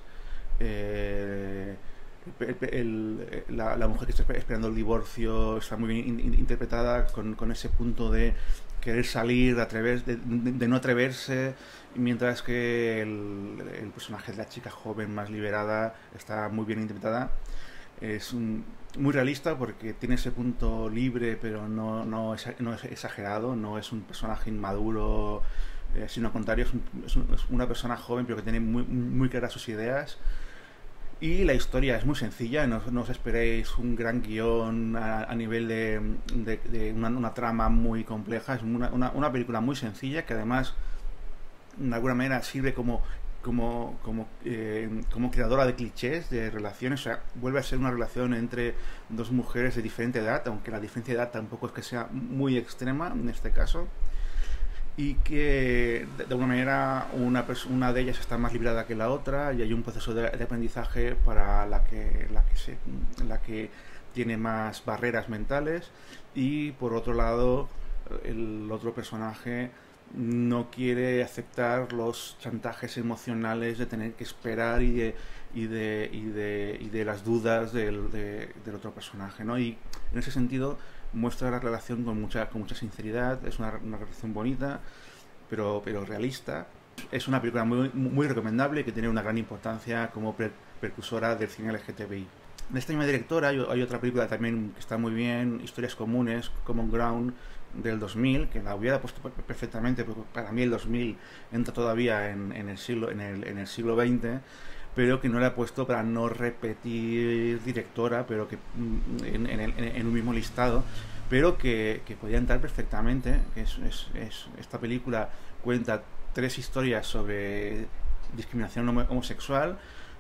eh, El, el, la, la mujer que está esperando el divorcio está muy bien in, in, interpretada con, con ese punto de querer salir, de, atrever, de, de, de no atreverse, mientras que el, el personaje de la chica joven más liberada está muy bien interpretada. Es un, muy realista porque tiene ese punto libre, pero no, no, es, no es exagerado, no es un personaje inmaduro, eh, sino al contrario, es, un, es, un, es una persona joven pero que tiene muy, muy claras sus ideas. Y la historia es muy sencilla, no, no os esperéis un gran guión a, a nivel de, de, de una, una trama muy compleja. Es una, una, una película muy sencilla que además de alguna manera sirve como, como, como, eh, como creadora de clichés, de relaciones. O sea, vuelve a ser una relación entre dos mujeres de diferente edad, aunque la diferencia de edad tampoco es que sea muy extrema en este caso. Y que de alguna manera una, una de ellas está más liberada que la otra, y hay un proceso de, de aprendizaje para la que, la, que se, la que tiene más barreras mentales, y por otro lado el otro personaje no quiere aceptar los chantajes emocionales de tener que esperar y de, y de, y de, y de las dudas del, de, del otro personaje, ¿no? Y en ese sentido muestra la relación con mucha, con mucha sinceridad. Es una, una relación bonita, pero, pero realista. Es una película muy, muy recomendable, que tiene una gran importancia como pre precursora del cine L G T B I. De esta misma directora hay, hay otra película también que está muy bien, Historias Comunes, Common Ground, del dos mil, que la hubiera puesto perfectamente, porque para mí el dos mil entra todavía en, en, el, siglo, en, el, en el siglo veinte, pero que no la he puesto para no repetir directora, pero que en, en, el, en un mismo listado, pero que, que podía entrar perfectamente. Es, es, es, esta película cuenta tres historias sobre discriminación homosexual,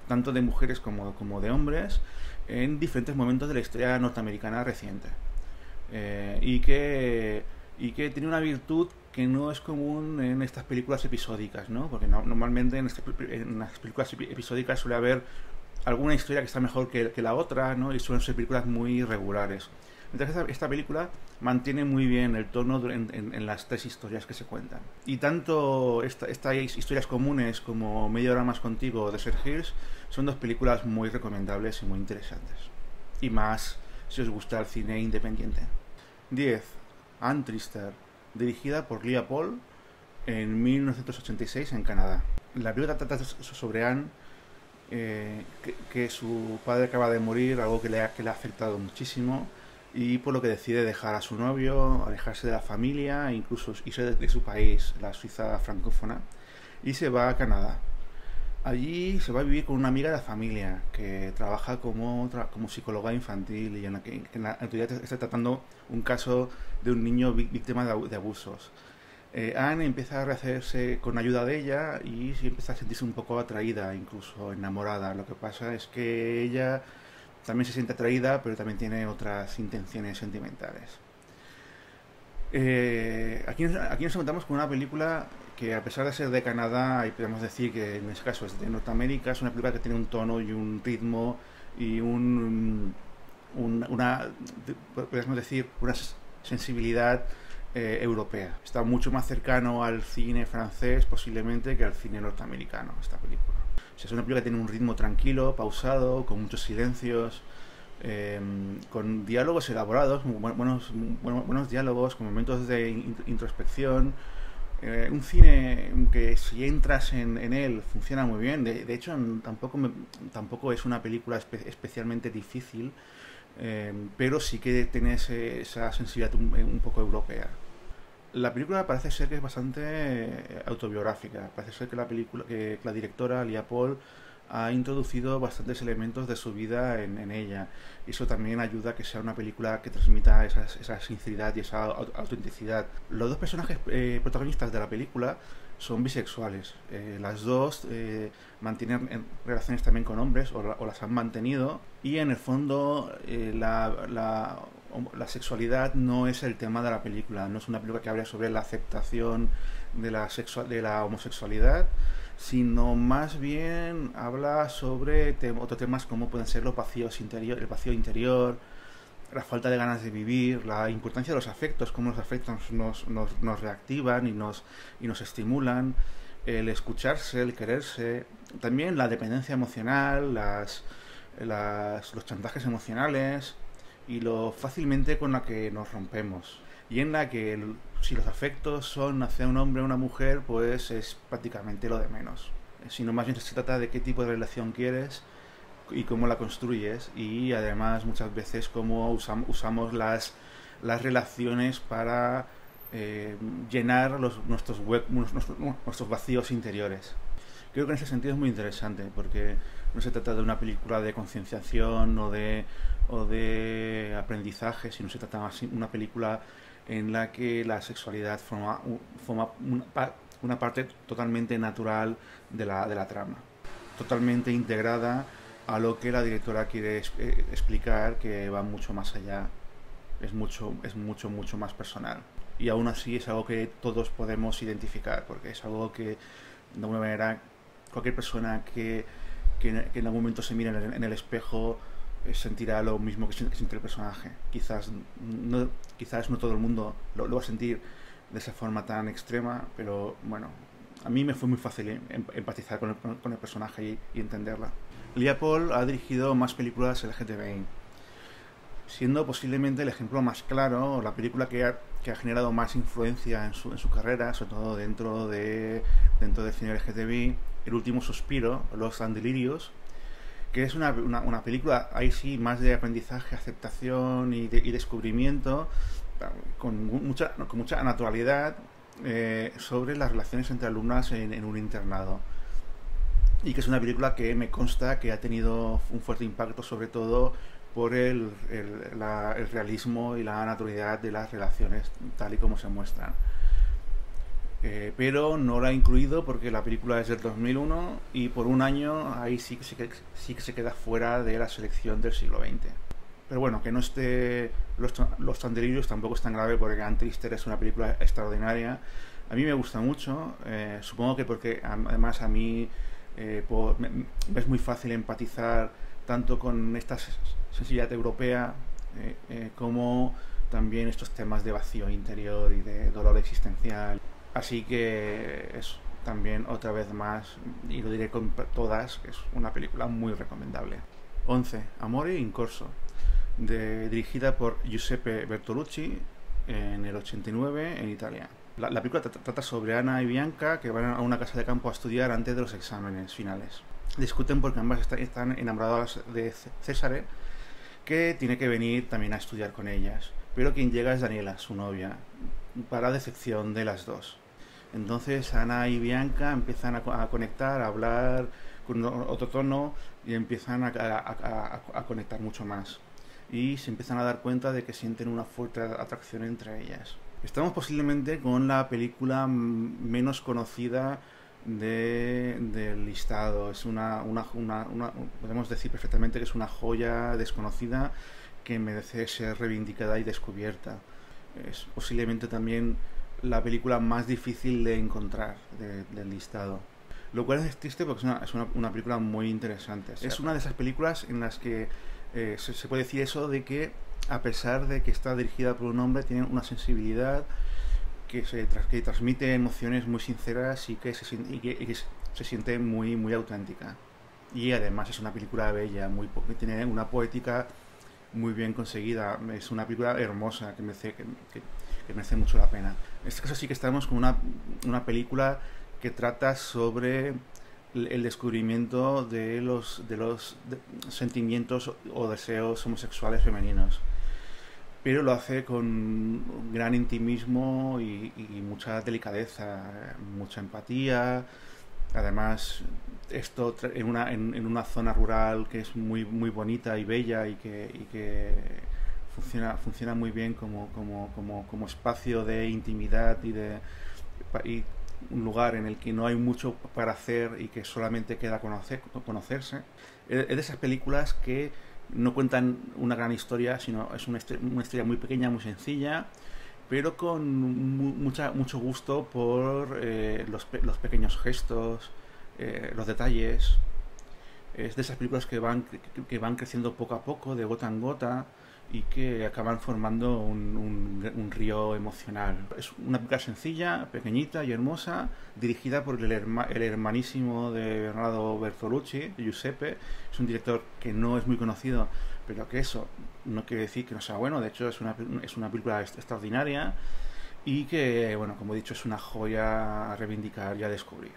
tanto de mujeres como, como de hombres, en diferentes momentos de la historia norteamericana reciente. Eh, y que y que tiene una virtud que no es común en estas películas episódicas, ¿no? Porque no, normalmente en, este, en las películas episódicas suele haber alguna historia que está mejor que, que la otra, ¿no? Y suelen ser películas muy regulares. Entonces esta, esta película mantiene muy bien el tono en, en, en las tres historias que se cuentan. Y tanto esta, estas historias comunes como Media hora más contigo de Serge Hirsch son dos películas muy recomendables y muy interesantes. Y más si os gusta el cine independiente. diez. Anne Trister, dirigida por Leah Paul en mil novecientos ochenta y seis en Canadá. La película trata sobre Anne, eh, que, que su padre acaba de morir, algo que le, ha, que le ha afectado muchísimo, y por lo que decide dejar a su novio, alejarse de la familia e incluso irse de, de su país, la Suiza francófona, y se va a Canadá. Allí se va a vivir con una amiga de la familia que trabaja como, tra como psicóloga infantil y en la que, que en la actualidad está tratando un caso de un niño víctima de, de abusos. Eh, Anne empieza a rehacerse con ayuda de ella y empieza a sentirse un poco atraída, incluso enamorada. Lo que pasa es que ella también se siente atraída, pero también tiene otras intenciones sentimentales. Eh, aquí, aquí nos encontramos con una película que, a pesar de ser de Canadá, y podemos decir que en este caso es de Norteamérica, es una película que tiene un tono y un ritmo y un, un una, podemos decir, una sensibilidad eh, europea. Está mucho más cercano al cine francés posiblemente que al cine norteamericano, esta película. O sea, es una película que tiene un ritmo tranquilo, pausado, con muchos silencios, Eh, con diálogos elaborados, buenos, buenos, buenos diálogos, con momentos de introspección, eh, un cine que si entras en, en él funciona muy bien. De, de hecho, tampoco, me, tampoco es una película espe especialmente difícil, eh, pero sí que tiene ese, esa sensibilidad un, un poco europea. La película parece ser que es bastante autobiográfica. Parece ser que la película, que la directora Leah Paul ha introducido bastantes elementos de su vida en, en ella. Y eso también ayuda a que sea una película que transmita esa, esa sinceridad y esa autenticidad. Los dos personajes eh, protagonistas de la película son bisexuales. Eh, las dos eh, mantienen relaciones también con hombres, o, la, o las han mantenido. Y en el fondo eh, la, la, la sexualidad no es el tema de la película. No es una película que hable sobre la aceptación de la, sexual, de la homosexualidad, sino más bien habla sobre te otros temas como pueden ser los vacíos interior, el vacío interior, la falta de ganas de vivir, la importancia de los afectos, cómo los afectos nos, nos, nos reactivan y nos, y nos estimulan, el escucharse, el quererse, también la dependencia emocional, las, las, los chantajes emocionales y lo fácilmente con la que nos rompemos, y en la que el, si los afectos son hacia un hombre o una mujer, pues es prácticamente lo de menos, sino más bien se trata de qué tipo de relación quieres y cómo la construyes, y además muchas veces cómo usam usamos las, las relaciones para eh, llenar los, nuestros, nuestros, nuestros vacíos interiores. Creo que en ese sentido es muy interesante, porque no se trata de una película de concienciación o de, o de aprendizaje, sino se trata de una película en la que la sexualidad forma, forma una, una parte totalmente natural de la, de la trama, totalmente integrada a lo que la directora quiere es, eh, explicar, que va mucho más allá, es mucho, es mucho, mucho más personal. Y aún así es algo que todos podemos identificar, porque es algo que, de alguna manera, cualquier persona que, que, que en algún momento se mire en el, en el espejo sentirá lo mismo que siente el personaje. Quizás no, quizás no todo el mundo lo, lo va a sentir de esa forma tan extrema, pero bueno, a mí me fue muy fácil empatizar con el, con el personaje y, y entenderla. Leah Paul ha dirigido más películas L G T B I, siendo posiblemente el ejemplo más claro, la película que ha, que ha generado más influencia en su, en su carrera, sobre todo dentro de dentro del cine L G T B I, El último suspiro, Lost and Delirious, que es una, una, una película, ahí sí, más de aprendizaje, aceptación y, de, y descubrimiento, con mucha, con mucha naturalidad, eh, sobre las relaciones entre alumnas en, en un internado. Y que es una película que me consta que ha tenido un fuerte impacto, sobre todo por el, el, la, el realismo y la naturalidad de las relaciones tal y como se muestran. Eh, pero no la he incluido porque la película es del dos mil uno y por un año ahí sí, sí, que, sí que se queda fuera de la selección del siglo veinte. Pero bueno, que no esté Los, los Tandelirios tampoco es tan grave porque Anne Trister es una película extraordinaria. A mí me gusta mucho, eh, supongo que porque además a mí eh, por, me, me es muy fácil empatizar tanto con esta sensibilidad europea eh, eh, como también estos temas de vacío interior y de dolor existencial. Así que es también otra vez más, y lo diré con todas, que es una película muy recomendable. once. Amore in Corso, de, dirigida por Giuseppe Bertolucci en el ochenta y nueve en Italia. La, la película trata sobre Ana y Bianca, que van a una casa de campo a estudiar antes de los exámenes finales. Discuten porque ambas está, están enamoradas de Césare, que tiene que venir también a estudiar con ellas. Pero quien llega es Daniela, su novia, para decepción de las dos. Entonces Ana y Bianca empiezan a, a conectar, a hablar con otro tono y empiezan a, a, a, a conectar mucho más. Y se empiezan a dar cuenta de que sienten una fuerte atracción entre ellas. Estamos posiblemente con la película menos conocida de, del listado. Es una, una, una, una, podemos decir perfectamente que es una joya desconocida que merece ser reivindicada y descubierta. Es posiblemente también la película más difícil de encontrar de, del listado. Lo cual es triste porque es una, es una, una película muy interesante. O sea, es una de esas películas en las que eh, se, se puede decir eso de que, a pesar de que está dirigida por un hombre, tiene una sensibilidad que, se, que transmite emociones muy sinceras y que se, y que, y que se siente muy, muy auténtica. Y además es una película bella, muy, que tiene una poética muy bien conseguida. Es una película hermosa que merece, que, que, que merece mucho la pena. En este caso sí que estamos con una, una película que trata sobre el descubrimiento de los, de los de sentimientos o deseos homosexuales femeninos, pero lo hace con gran intimismo y, y mucha delicadeza, mucha empatía. Además, esto en una, en, en una zona rural que es muy, muy bonita y bella y que, y que funciona, funciona muy bien como, como, como, como espacio de intimidad y de y un lugar en el que no hay mucho para hacer y que solamente queda conocer, conocerse. Es de esas películas que no cuentan una gran historia, sino es una, una historia muy pequeña, muy sencilla, pero con mu mucha, mucho gusto por eh, los, pe los pequeños gestos, eh, los detalles. Es de esas películas que van, que, que van creciendo poco a poco, de gota en gota, y que acaban formando un, un, un río emocional. Es una película sencilla, pequeñita y hermosa, dirigida por el, herma, el hermanísimo de Bernardo Bertolucci, Giuseppe. Es un director que no es muy conocido, pero que eso no quiere decir que no sea bueno. De hecho, es una, es una película extraordinaria y que, bueno, como he dicho, es una joya a reivindicar y a descubrir.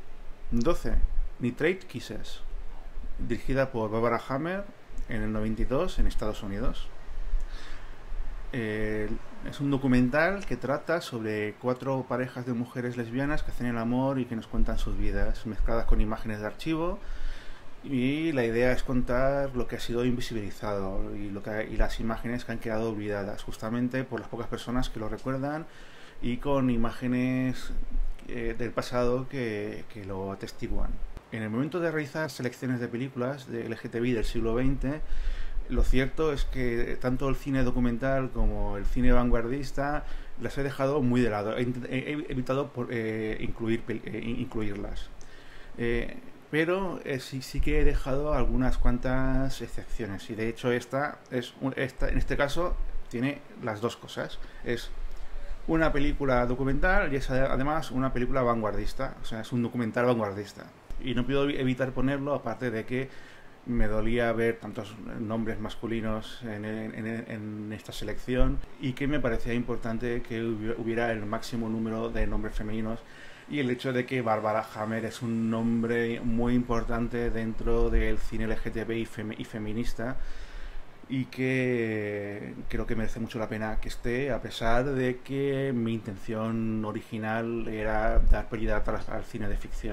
doce. Nitrate Kisses, dirigida por Barbara Hammer en el noventa y dos en Estados Unidos. Eh, es un documental que trata sobre cuatro parejas de mujeres lesbianas que hacen el amor y que nos cuentan sus vidas, mezcladas con imágenes de archivo, y la idea es contar lo que ha sido invisibilizado y, lo que, y las imágenes que han quedado olvidadas, justamente por las pocas personas que lo recuerdan, y con imágenes eh, del pasado que, que lo atestiguan. En el momento de realizar selecciones de películas de L G T B I del siglo veinte, lo cierto es que tanto el cine documental como el cine vanguardista las he dejado muy de lado. He, he evitado por, eh, incluir, eh, incluirlas. Eh, pero eh, sí, sí que he dejado algunas cuantas excepciones. Y de hecho esta, es, esta en este caso tiene las dos cosas. Es una película documental y es además una película vanguardista. O sea, es un documental vanguardista. Y no puedo evitar ponerlo, aparte de que me dolía ver tantos nombres masculinos en, en, en esta selección y que me parecía importante que hubiera el máximo número de nombres femeninos, y el hecho de que Barbara Hammer es un nombre muy importante dentro del cine L G T B I y, fem y feminista, y que creo que merece mucho la pena que esté, a pesar de que mi intención original era dar prioridad al, al cine de ficción.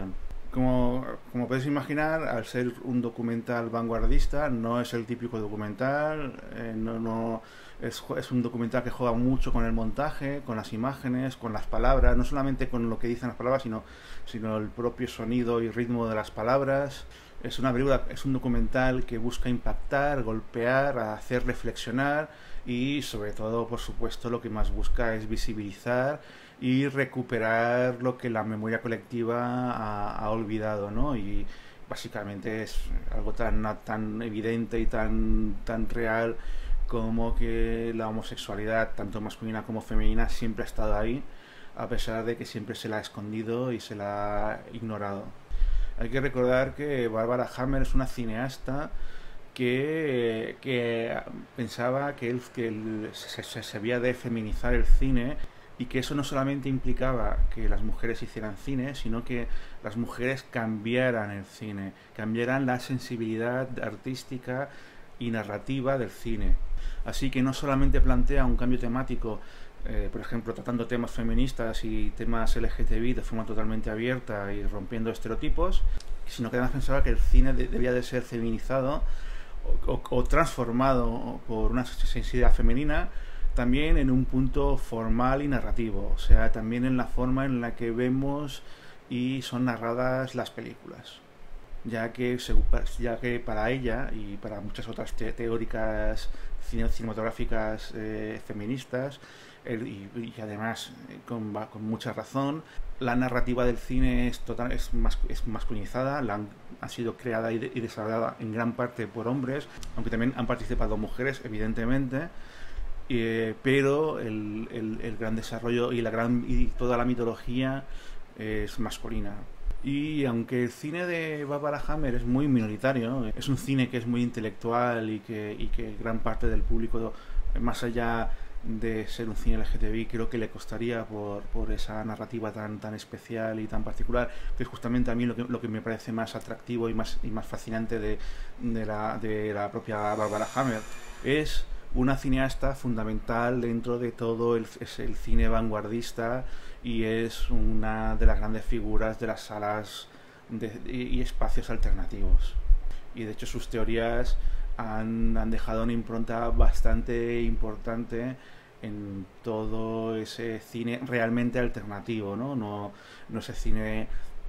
Como, como podéis imaginar, al ser un documental vanguardista, no es el típico documental, eh, no, no es, es un documental que juega mucho con el montaje, con las imágenes, con las palabras, no solamente con lo que dicen las palabras, sino, sino el propio sonido y ritmo de las palabras. Es una película, es un documental que busca impactar, golpear, hacer reflexionar y sobre todo, por supuesto, lo que más busca es visibilizar y recuperar lo que la memoria colectiva ha, ha olvidado, ¿no? Y básicamente es algo tan, tan evidente y tan, tan real como que la homosexualidad, tanto masculina como femenina, siempre ha estado ahí, a pesar de que siempre se la ha escondido y se la ha ignorado. Hay que recordar que Barbara Hammer es una cineasta que, que pensaba que, el, que el, se, se, se había de feminizar el cine y que eso no solamente implicaba que las mujeres hicieran cine, sino que las mujeres cambiaran el cine, cambiaran la sensibilidad artística y narrativa del cine. Así que no solamente plantea un cambio temático, eh, por ejemplo, tratando temas feministas y temas L G T B de forma totalmente abierta y rompiendo estereotipos, sino que además pensaba que el cine de, debía de ser feminizado o, o, o transformado por una sensibilidad femenina, también en un punto formal y narrativo, o sea, también en la forma en la que vemos y son narradas las películas, ya que, ya que para ella y para muchas otras te teóricas cinematográficas eh, feministas, el, y, y además eh, con, con mucha razón, la narrativa del cine es, total, es, mas, es masculinizada, la han, ha sido creada y, de, y desarrollada en gran parte por hombres, aunque también han participado mujeres, evidentemente. Eh, pero el, el, el gran desarrollo y, la gran, y toda la mitología es masculina. Y aunque el cine de Barbara Hammer es muy minoritario, es un cine que es muy intelectual y que, y que gran parte del público, más allá de ser un cine L G T B, creo que le costaría por, por esa narrativa tan, tan especial y tan particular, que es justamente a mí lo que, lo que me parece más atractivo y más, y más fascinante de, de, la, de la propia Barbara Hammer. Es una cineasta fundamental dentro de todo el, es el cine vanguardista y es una de las grandes figuras de las salas de, y, y espacios alternativos. Y de hecho sus teorías han, han dejado una impronta bastante importante en todo ese cine realmente alternativo, ¿no? No, no ese cine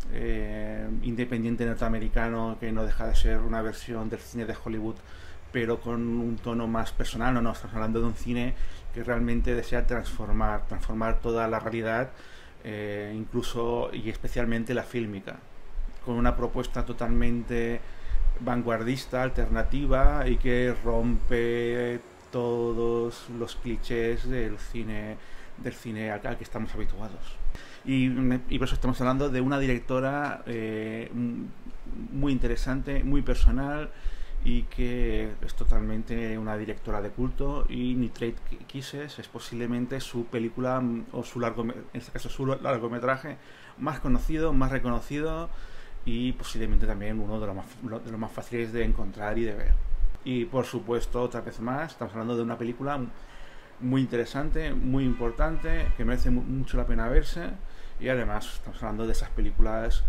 eh, independiente norteamericano que no deja de ser una versión del cine de Hollywood, pero con un tono más personal. No, no, estamos hablando de un cine que realmente desea transformar, transformar toda la realidad, eh, incluso y especialmente la fílmica, con una propuesta totalmente vanguardista, alternativa y que rompe todos los clichés del cine, del cine al que estamos habituados. Y, y por eso estamos hablando de una directora eh, muy interesante, muy personal, y que es totalmente una directora de culto, y Nitrate Kisses es posiblemente su película o su largo, en este caso su largometraje más conocido, más reconocido y posiblemente también uno de los más, de los más fáciles de encontrar y de ver. Y por supuesto, otra vez más, estamos hablando de una película muy interesante, muy importante, que merece mucho la pena verse, y además estamos hablando de esas películas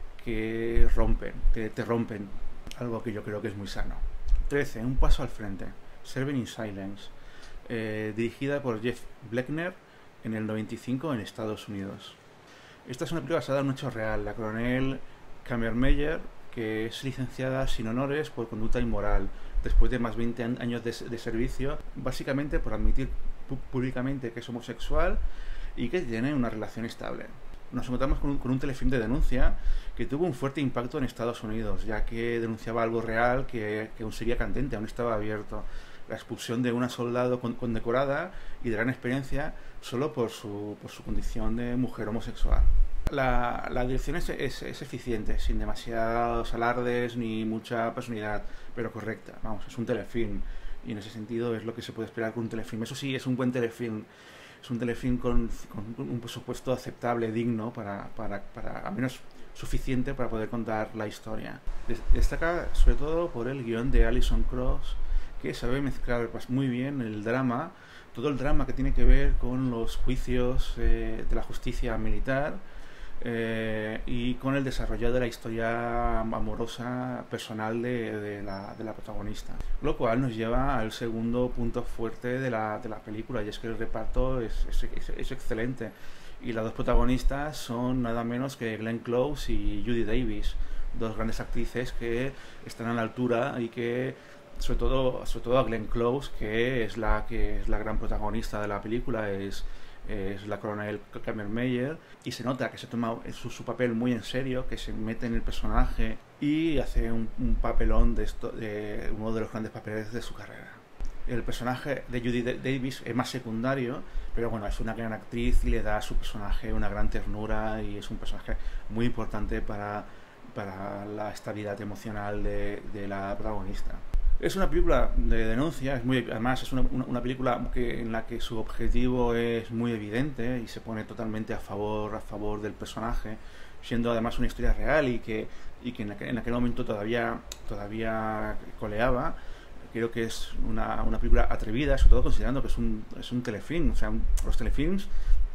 que rompen, que te rompen, algo que yo creo que es muy sano. trece. Un paso al frente. Serving in Silence. Eh, dirigida por Jeff Bleckner en el noventa y cinco en Estados Unidos. Esta es una película basada en un hecho real. La coronel Kammermeyer, que es licenciada sin honores por conducta inmoral, después de más de veinte años de, de servicio, básicamente por admitir públicamente que es homosexual y que tiene una relación estable. Nos encontramos con un, con un telefilm de denuncia que tuvo un fuerte impacto en Estados Unidos, ya que denunciaba algo real que, que aún seguía candente, aún estaba abierto. La expulsión de una soldado con, condecorada y de gran experiencia solo por su, por su condición de mujer homosexual. La, la dirección es, es, es eficiente, sin demasiados alardes ni mucha personalidad, pero correcta. Vamos, es un telefilm y en ese sentido es lo que se puede esperar con un telefilm. Eso sí, es un buen telefilm. Es un telefilm con, con un presupuesto aceptable, digno, para, para, para al menos suficiente para poder contar la historia. Destaca sobre todo por el guión de Alison Krauss, que sabe mezclar muy bien el drama, todo el drama que tiene que ver con los juicios eh, de la justicia militar, eh, y con el desarrollo de la historia amorosa personal de, de, la, de la protagonista. Lo cual nos lleva al segundo punto fuerte de la, de la película, y es que el reparto es, es, es, es excelente. Y las dos protagonistas son nada menos que Glenn Close y Judy Davis, dos grandes actrices que están a la altura y que, sobre todo, sobre todo a Glenn Close, que es la que es la gran protagonista de la película, es, es la coronel Cameron Meyer, y se nota que se toma su, su papel muy en serio, que se mete en el personaje y hace un, un papelón de, esto, de uno de los grandes papeles de su carrera. El personaje de Judy Davis es más secundario, pero bueno, es una gran actriz y le da a su personaje una gran ternura, y es un personaje muy importante para, para la estabilidad emocional de, de la protagonista. Es una película de denuncia, es muy, además es una, una, una película que, en la que su objetivo es muy evidente y se pone totalmente a favor, a favor del personaje, siendo además una historia real y que, y que en, aquel, en aquel momento todavía, todavía coleaba. Creo que es una, una película atrevida, sobre todo considerando que es un, es un telefilm. O sea, un, los telefilms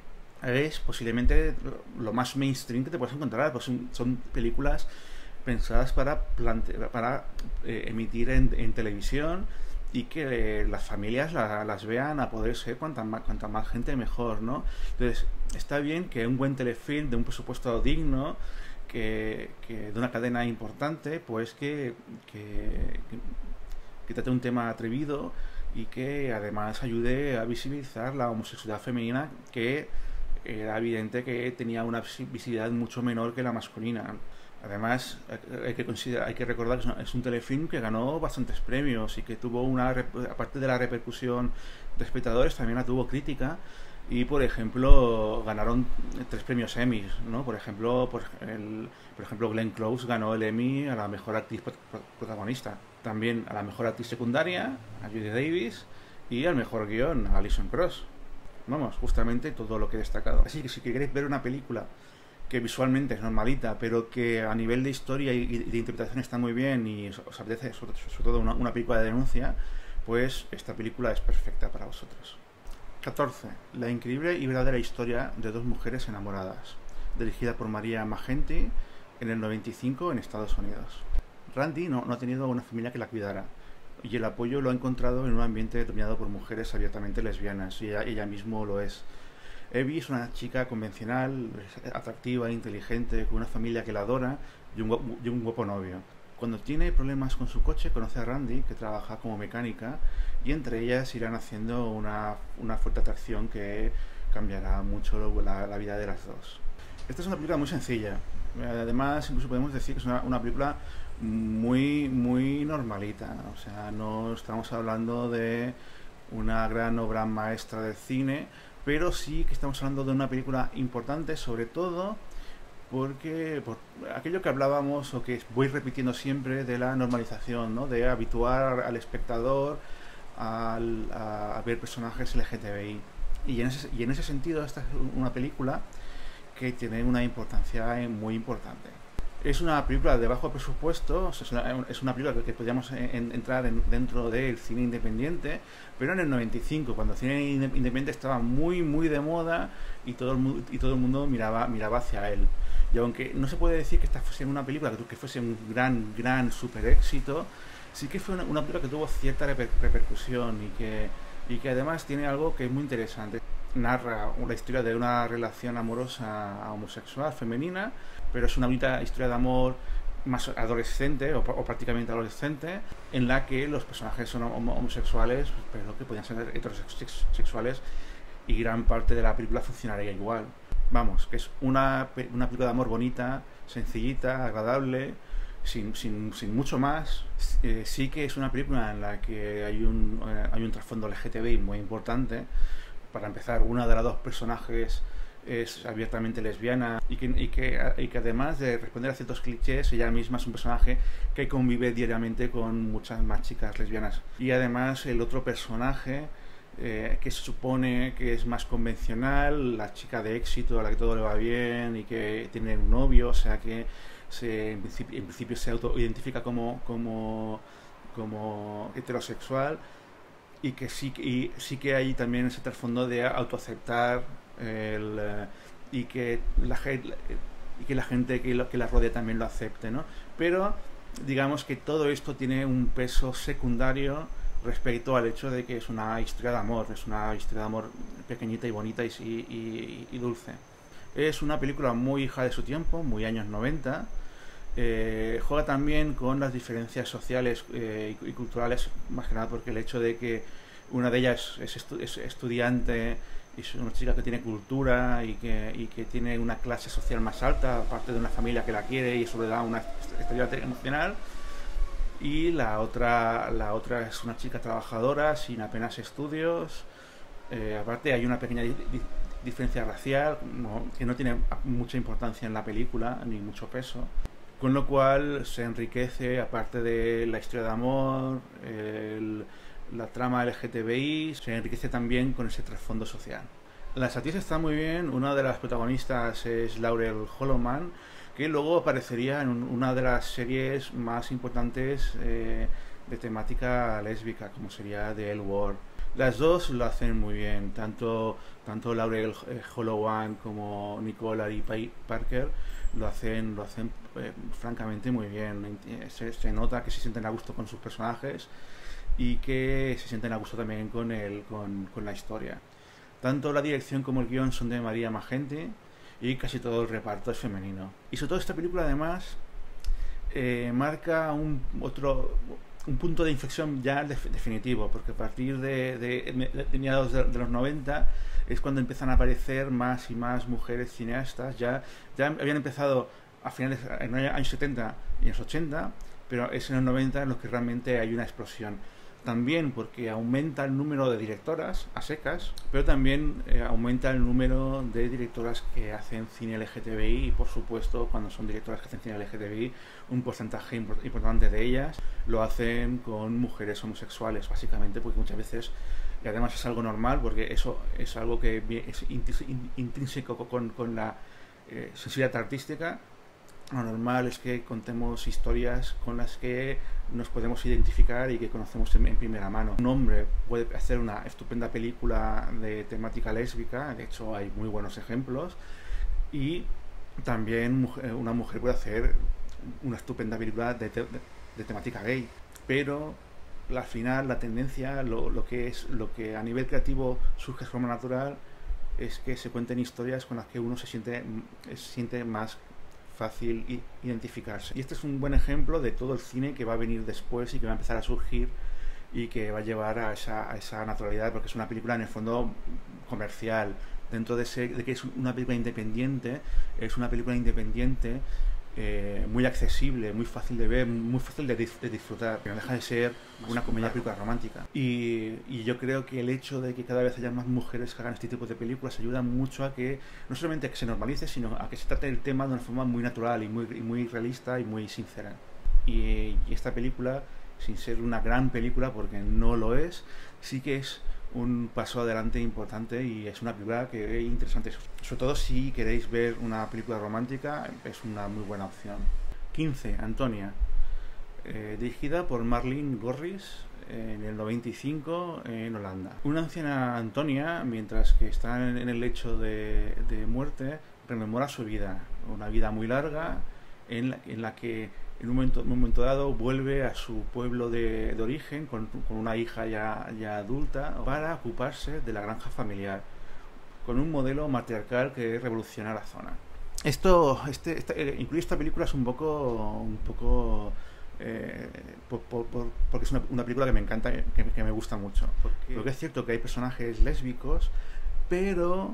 es posiblemente lo más mainstream que te puedes encontrar, pues son, son películas pensadas para, plante para eh, emitir en, en televisión, y que eh, las familias la, las vean a poder ser cuanta más, cuanta más gente mejor, ¿no? Entonces, está bien que un buen telefilm de un presupuesto digno, que, que de una cadena importante, pues que, que, que que trate un tema atrevido y que además ayude a visibilizar la homosexualidad femenina, que era evidente que tenía una visibilidad mucho menor que la masculina. Además, hay que, considerar, hay que recordar que es un telefilm que ganó bastantes premios y que tuvo una, aparte de la repercusión de espectadores, también la tuvo crítica. Y, por ejemplo, ganaron tres premios Emmy, ¿no? Por ejemplo, por, el, por ejemplo, Glenn Close ganó el Emmy a la mejor actriz protagonista. También a la mejor actriz secundaria, a Judy Davis, y al mejor guión, a Alison Krauss. Vamos, justamente todo lo que he destacado. Así que si queréis ver una película que visualmente es normalita, pero que a nivel de historia y de interpretación está muy bien, y os apetece sobre, sobre todo una, una película de denuncia, pues esta película es perfecta para vosotros. catorce. La increíble y verdadera historia de dos mujeres enamoradas, dirigida por Maria Maggenti en el noventa y cinco en Estados Unidos. Randy no, no ha tenido una familia que la cuidara, y el apoyo lo ha encontrado en un ambiente dominado por mujeres abiertamente lesbianas, y ella, ella mismo lo es. Evie es una chica convencional, atractiva, inteligente, con una familia que la adora y un, guapo, y un guapo novio. Cuando tiene problemas con su coche, conoce a Randy, que trabaja como mecánica, y entre ellas irán haciendo una, una fuerte atracción que cambiará mucho la, la vida de las dos. Esta es una película muy sencilla. Además, incluso podemos decir que es una, una película muy, muy normalita. O sea, no estamos hablando de una gran obra maestra del cine, pero sí que estamos hablando de una película importante, sobre todo porque por aquello que hablábamos, o que voy repitiendo siempre, de la normalización, ¿no? De habituar al espectador al, a, a ver personajes L G T B I. Y en, ese, y en ese sentido, esta es una película que tiene una importancia muy importante. Es una película de bajo presupuesto, es una, es una película que podríamos en, entrar en, dentro del cine independiente, pero en el noventa y cinco, cuando el cine independiente estaba muy muy de moda, y todo el, y todo el mundo miraba, miraba hacia él. Y aunque no se puede decir que esta fuese una película que, que fuese un gran, gran super éxito, sí que fue una, una película que tuvo cierta reper, repercusión, y que, y que además tiene algo que es muy interesante. Narra una historia de una relación amorosa homosexual femenina, pero es una bonita historia de amor más adolescente, o, o prácticamente adolescente, en la que los personajes son homosexuales, pero que podían ser heterosexuales, y gran parte de la película funcionaría igual. Vamos, que es una, una película de amor bonita, sencillita, agradable, sin, sin, sin mucho más. Eh, sí que es una película en la que hay un, eh, hay un trasfondo L G T B I muy importante. Para empezar, una de las dos personajes es abiertamente lesbiana, y que, y, que, y que además de responder a ciertos clichés, ella misma es un personaje que convive diariamente con muchas más chicas lesbianas. Y además el otro personaje, eh, que se supone que es más convencional, la chica de éxito, a la que todo le va bien y que tiene un novio, o sea que se, en, principio, en principio se autoidentifica como, como, como heterosexual, y que sí, y sí que hay también ese trasfondo de autoaceptar el, y que la, y que la gente que, lo, que la rodea también lo acepte, ¿no? Pero digamos que todo esto tiene un peso secundario respecto al hecho de que es una historia de amor, es una historia de amor pequeñita y bonita y, y, y dulce. Es una película muy hija de su tiempo, muy años noventa. Eh, juega también con las diferencias sociales eh, y, y culturales, más que nada porque el hecho de que una de ellas es, estu es estudiante y es una chica que tiene cultura y que, y que tiene una clase social más alta, aparte de una familia que la quiere y eso le da una estabilidad emocional. Y la otra, la otra es una chica trabajadora sin apenas estudios. Eh, aparte hay una pequeña di di diferencia racial, no, que no tiene mucha importancia en la película ni mucho peso. Con lo cual se enriquece, aparte de la historia de amor, el, la trama L G T B I, se enriquece también con ese trasfondo social. Las actriz está muy bien, una de las protagonistas es Laurel Holloman, que luego aparecería en un, una de las series más importantes eh, de temática lésbica, como sería The L Word. Las dos lo hacen muy bien, tanto, tanto Laurel eh, Holloman como Nicole Ari Parker lo hacen, lo hacen eh, francamente muy bien. Se, se nota que se sienten a gusto con sus personajes y que se sienten a gusto también con, el, con, con la historia. Tanto la dirección como el guión son de Maria Magenti y casi todo el reparto es femenino. Y sobre todo esta película además eh, marca un otro un punto de inflexión ya de, definitivo, porque a partir de, de, de mediados de, de los noventa es cuando empiezan a aparecer más y más mujeres cineastas. Ya, ya habían empezado a finales en los años setenta y en los ochenta, pero es en los noventa en los que realmente hay una explosión. También porque aumenta el número de directoras a secas, pero también eh, aumenta el número de directoras que hacen cine L G T B I y por supuesto cuando son directoras que hacen cine L G T B I un porcentaje import importante de ellas lo hacen con mujeres homosexuales, básicamente porque muchas veces, y además es algo normal porque eso es algo que es intrínseco con, con la eh, sensibilidad artística. Lo normal es que contemos historias con las que nos podemos identificar y que conocemos en, en primera mano. Un hombre puede hacer una estupenda película de temática lésbica, de hecho hay muy buenos ejemplos, y también una mujer puede hacer una estupenda película de, te, de, de temática gay, pero al final la tendencia, lo, lo, que es, lo que a nivel creativo surge de forma natural es que se cuenten historias con las que uno se siente, se siente más fácil identificarse. Y este es un buen ejemplo de todo el cine que va a venir después y que va a empezar a surgir y que va a llevar a esa, a esa naturalidad, porque es una película en el fondo comercial. Dentro de, ese, de que es una película independiente, es una película independiente eh, muy accesible, muy fácil de ver, muy fácil de, de disfrutar, que no deja de ser una comedia película romántica. Y, y yo creo que el hecho de que cada vez haya más mujeres que hagan este tipo de películas ayuda mucho a que, no solamente a que se normalice, sino a que se trate el tema de una forma muy natural y muy, y muy realista y muy sincera. Y, y esta película, sin ser una gran película, porque no lo es, sí que es un paso adelante importante y es una película que es interesante, sobre todo si queréis ver una película romántica, es una muy buena opción. quince. Antonia, eh, dirigida por Marlene Gorris en el noventa y cinco en Holanda. Una anciana Antonia, mientras que está en el lecho de, de muerte, rememora su vida, una vida muy larga en la, en la que en un momento, en un momento dado vuelve a su pueblo de, de origen con, con una hija ya, ya adulta para ocuparse de la granja familiar, con un modelo matriarcal que revoluciona la zona. Esto, este, esta, eh, incluir esta película es un poco, un poco eh, por, por, por, porque es una, una película que me encanta, que, que me gusta mucho. Porque, porque es cierto que hay personajes lésbicos, pero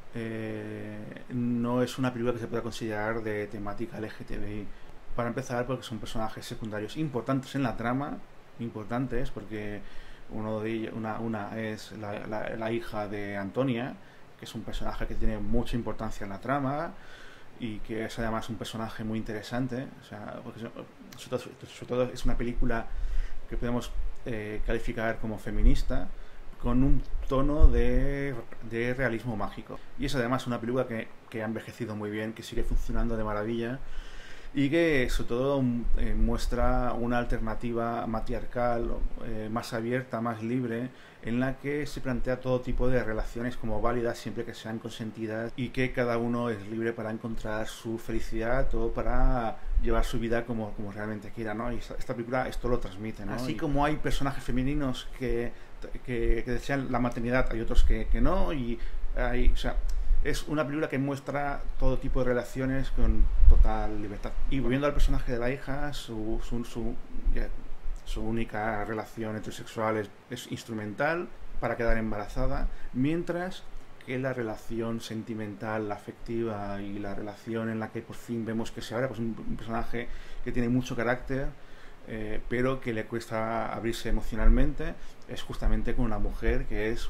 eh, no es una película que se pueda considerar de temática L G T B I. Para empezar, porque son personajes secundarios importantes en la trama, importantes, porque uno de ellos, una, una es la, la, la hija de Antonia, que es un personaje que tiene mucha importancia en la trama y que es además un personaje muy interesante, o sea, porque sobre todo, sobre todo es una película que podemos eh, calificar como feminista, con un tono de, de realismo mágico. Y es además una película que, que ha envejecido muy bien, que sigue funcionando de maravilla y que sobre todo eh, muestra una alternativa matriarcal, eh, más abierta, más libre, en la que se plantea todo tipo de relaciones como válidas siempre que sean consentidas y que cada uno es libre para encontrar su felicidad o para llevar su vida como, como realmente quiera, ¿no? Y esta, esta película esto lo transmite, ¿no? Así y como hay personajes femeninos que, que, que desean la maternidad, hay otros que, que no, y hay, o sea, es una película que muestra todo tipo de relaciones con total libertad. Y volviendo al personaje de la hija, su, su, su, yeah, su única relación heterosexual es, es instrumental para quedar embarazada, mientras que la relación sentimental, la afectiva y la relación en la que por fin vemos que se abre, pues un, un personaje que tiene mucho carácter, eh, pero que le cuesta abrirse emocionalmente, es justamente con una mujer que es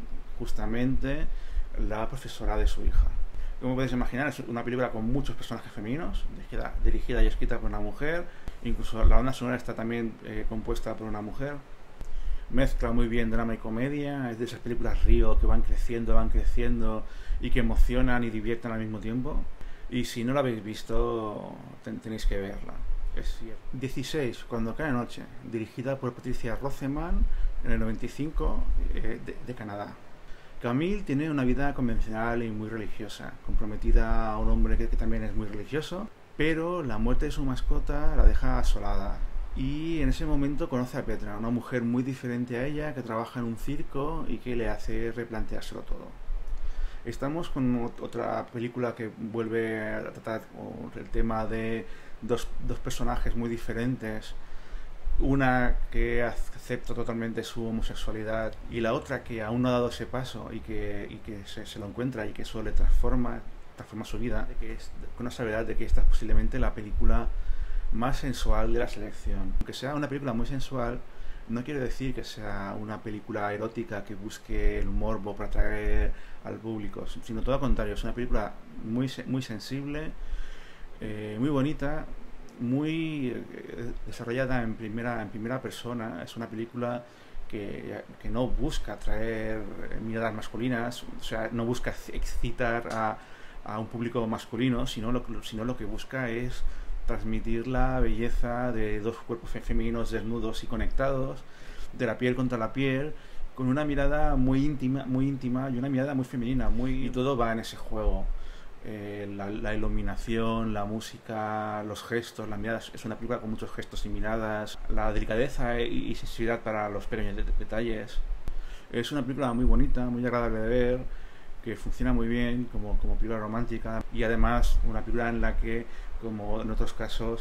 justamente la profesora de su hija. Como podéis imaginar, es una película con muchos personajes femeninos, dirigida, dirigida y escrita por una mujer, incluso la banda sonora está también eh, compuesta por una mujer. Mezcla muy bien drama y comedia, es de esas películas río que van creciendo, van creciendo y que emocionan y divierten al mismo tiempo. Y si no la habéis visto, ten, tenéis que verla. Es dieciséis, Cuando cae noche, dirigida por Patricia Rothman en el noventa y cinco, eh, de, de Canadá. Camille tiene una vida convencional y muy religiosa, comprometida a un hombre que, que también es muy religioso, pero la muerte de su mascota la deja asolada. Y en ese momento conoce a Petra, una mujer muy diferente a ella, que trabaja en un circo y que le hace replanteárselo todo. Estamos con otra película que vuelve a tratar el tema de dos, dos personajes muy diferentes, una que acepta totalmente su homosexualidad y la otra que aún no ha dado ese paso y que, y que se, se lo encuentra y que eso le transforma, transforma su vida, de que es, con la salvedad de que esta es posiblemente la película más sensual de la selección. Aunque sea una película muy sensual, no quiere decir que sea una película erótica que busque el morbo para atraer al público, sino todo lo contrario, es una película muy, muy sensible, eh, muy bonita, muy eh, desarrollada en primera, en primera persona. Es una película que, que no busca atraer miradas masculinas, o sea, no busca excitar a, a un público masculino, sino lo, sino lo que busca es transmitir la belleza de dos cuerpos femeninos desnudos y conectados, de la piel contra la piel, con una mirada muy íntima, muy íntima y una mirada muy femenina, muy, y todo va en ese juego. Eh, la, la iluminación, la música, los gestos, la mirada, es una película con muchos gestos y miradas, la delicadeza y, y sensibilidad para los pequeños de, de, detalles. Es una película muy bonita, muy agradable de ver, que funciona muy bien como, como película romántica, y además una película en la que, como en otros casos,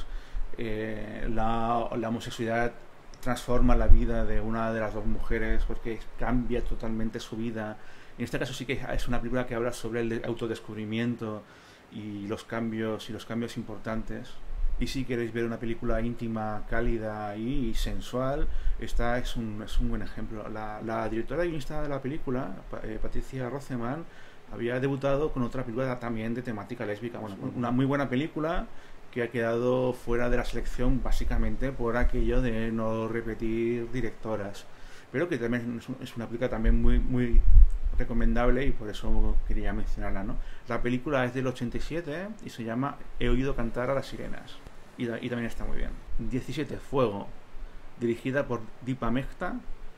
eh, la, la homosexualidad transforma la vida de una de las dos mujeres porque cambia totalmente su vida. En este caso sí que es una película que habla sobre el autodescubrimiento y los cambios y los cambios importantes. Y si queréis ver una película íntima, cálida y sensual, esta es un, es un buen ejemplo. La, la directora y guionista de la película, eh, Patricia Rothman, había debutado con otra película también de temática lésbica. Bueno, una muy buena película que ha quedado fuera de la selección básicamente por aquello de no repetir directoras. Pero que también es una película también muy, muy recomendable y por eso quería mencionarla, ¿no? La película es del ochenta y siete y se llama He oído cantar a las sirenas, y, y también está muy bien. diecisiete Fuego, dirigida por Deepa Mehta,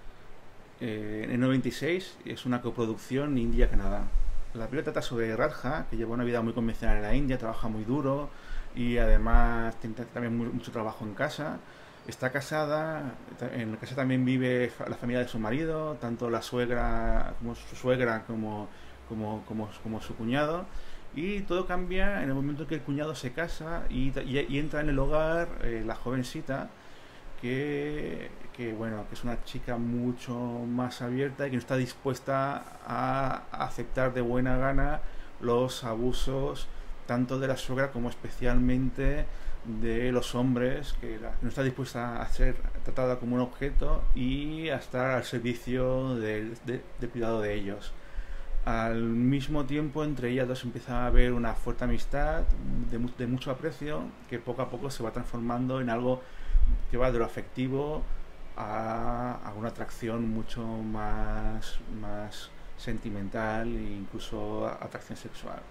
eh, en el noventa y seis, es una coproducción India-Canadá. La película trata sobre Radha, que lleva una vida muy convencional en la India, trabaja muy duro y además tiene también muy, mucho trabajo en casa. Está casada, en la casa también vive la familia de su marido, tanto la suegra como su suegra como, como, como, como su cuñado, y todo cambia en el momento en que el cuñado se casa y, y, y entra en el hogar eh, la jovencita, que, que, bueno, que es una chica mucho más abierta y que no está dispuesta a aceptar de buena gana los abusos tanto de la suegra como especialmente de los hombres, que no está dispuesta a ser tratada como un objeto y a estar al servicio del de, de cuidado de ellos. Al mismo tiempo, entre ellas dos empieza a haber una fuerte amistad de, de mucho aprecio, que poco a poco se va transformando en algo que va de lo afectivo a, a una atracción mucho más, más sentimental e incluso atracción sexual.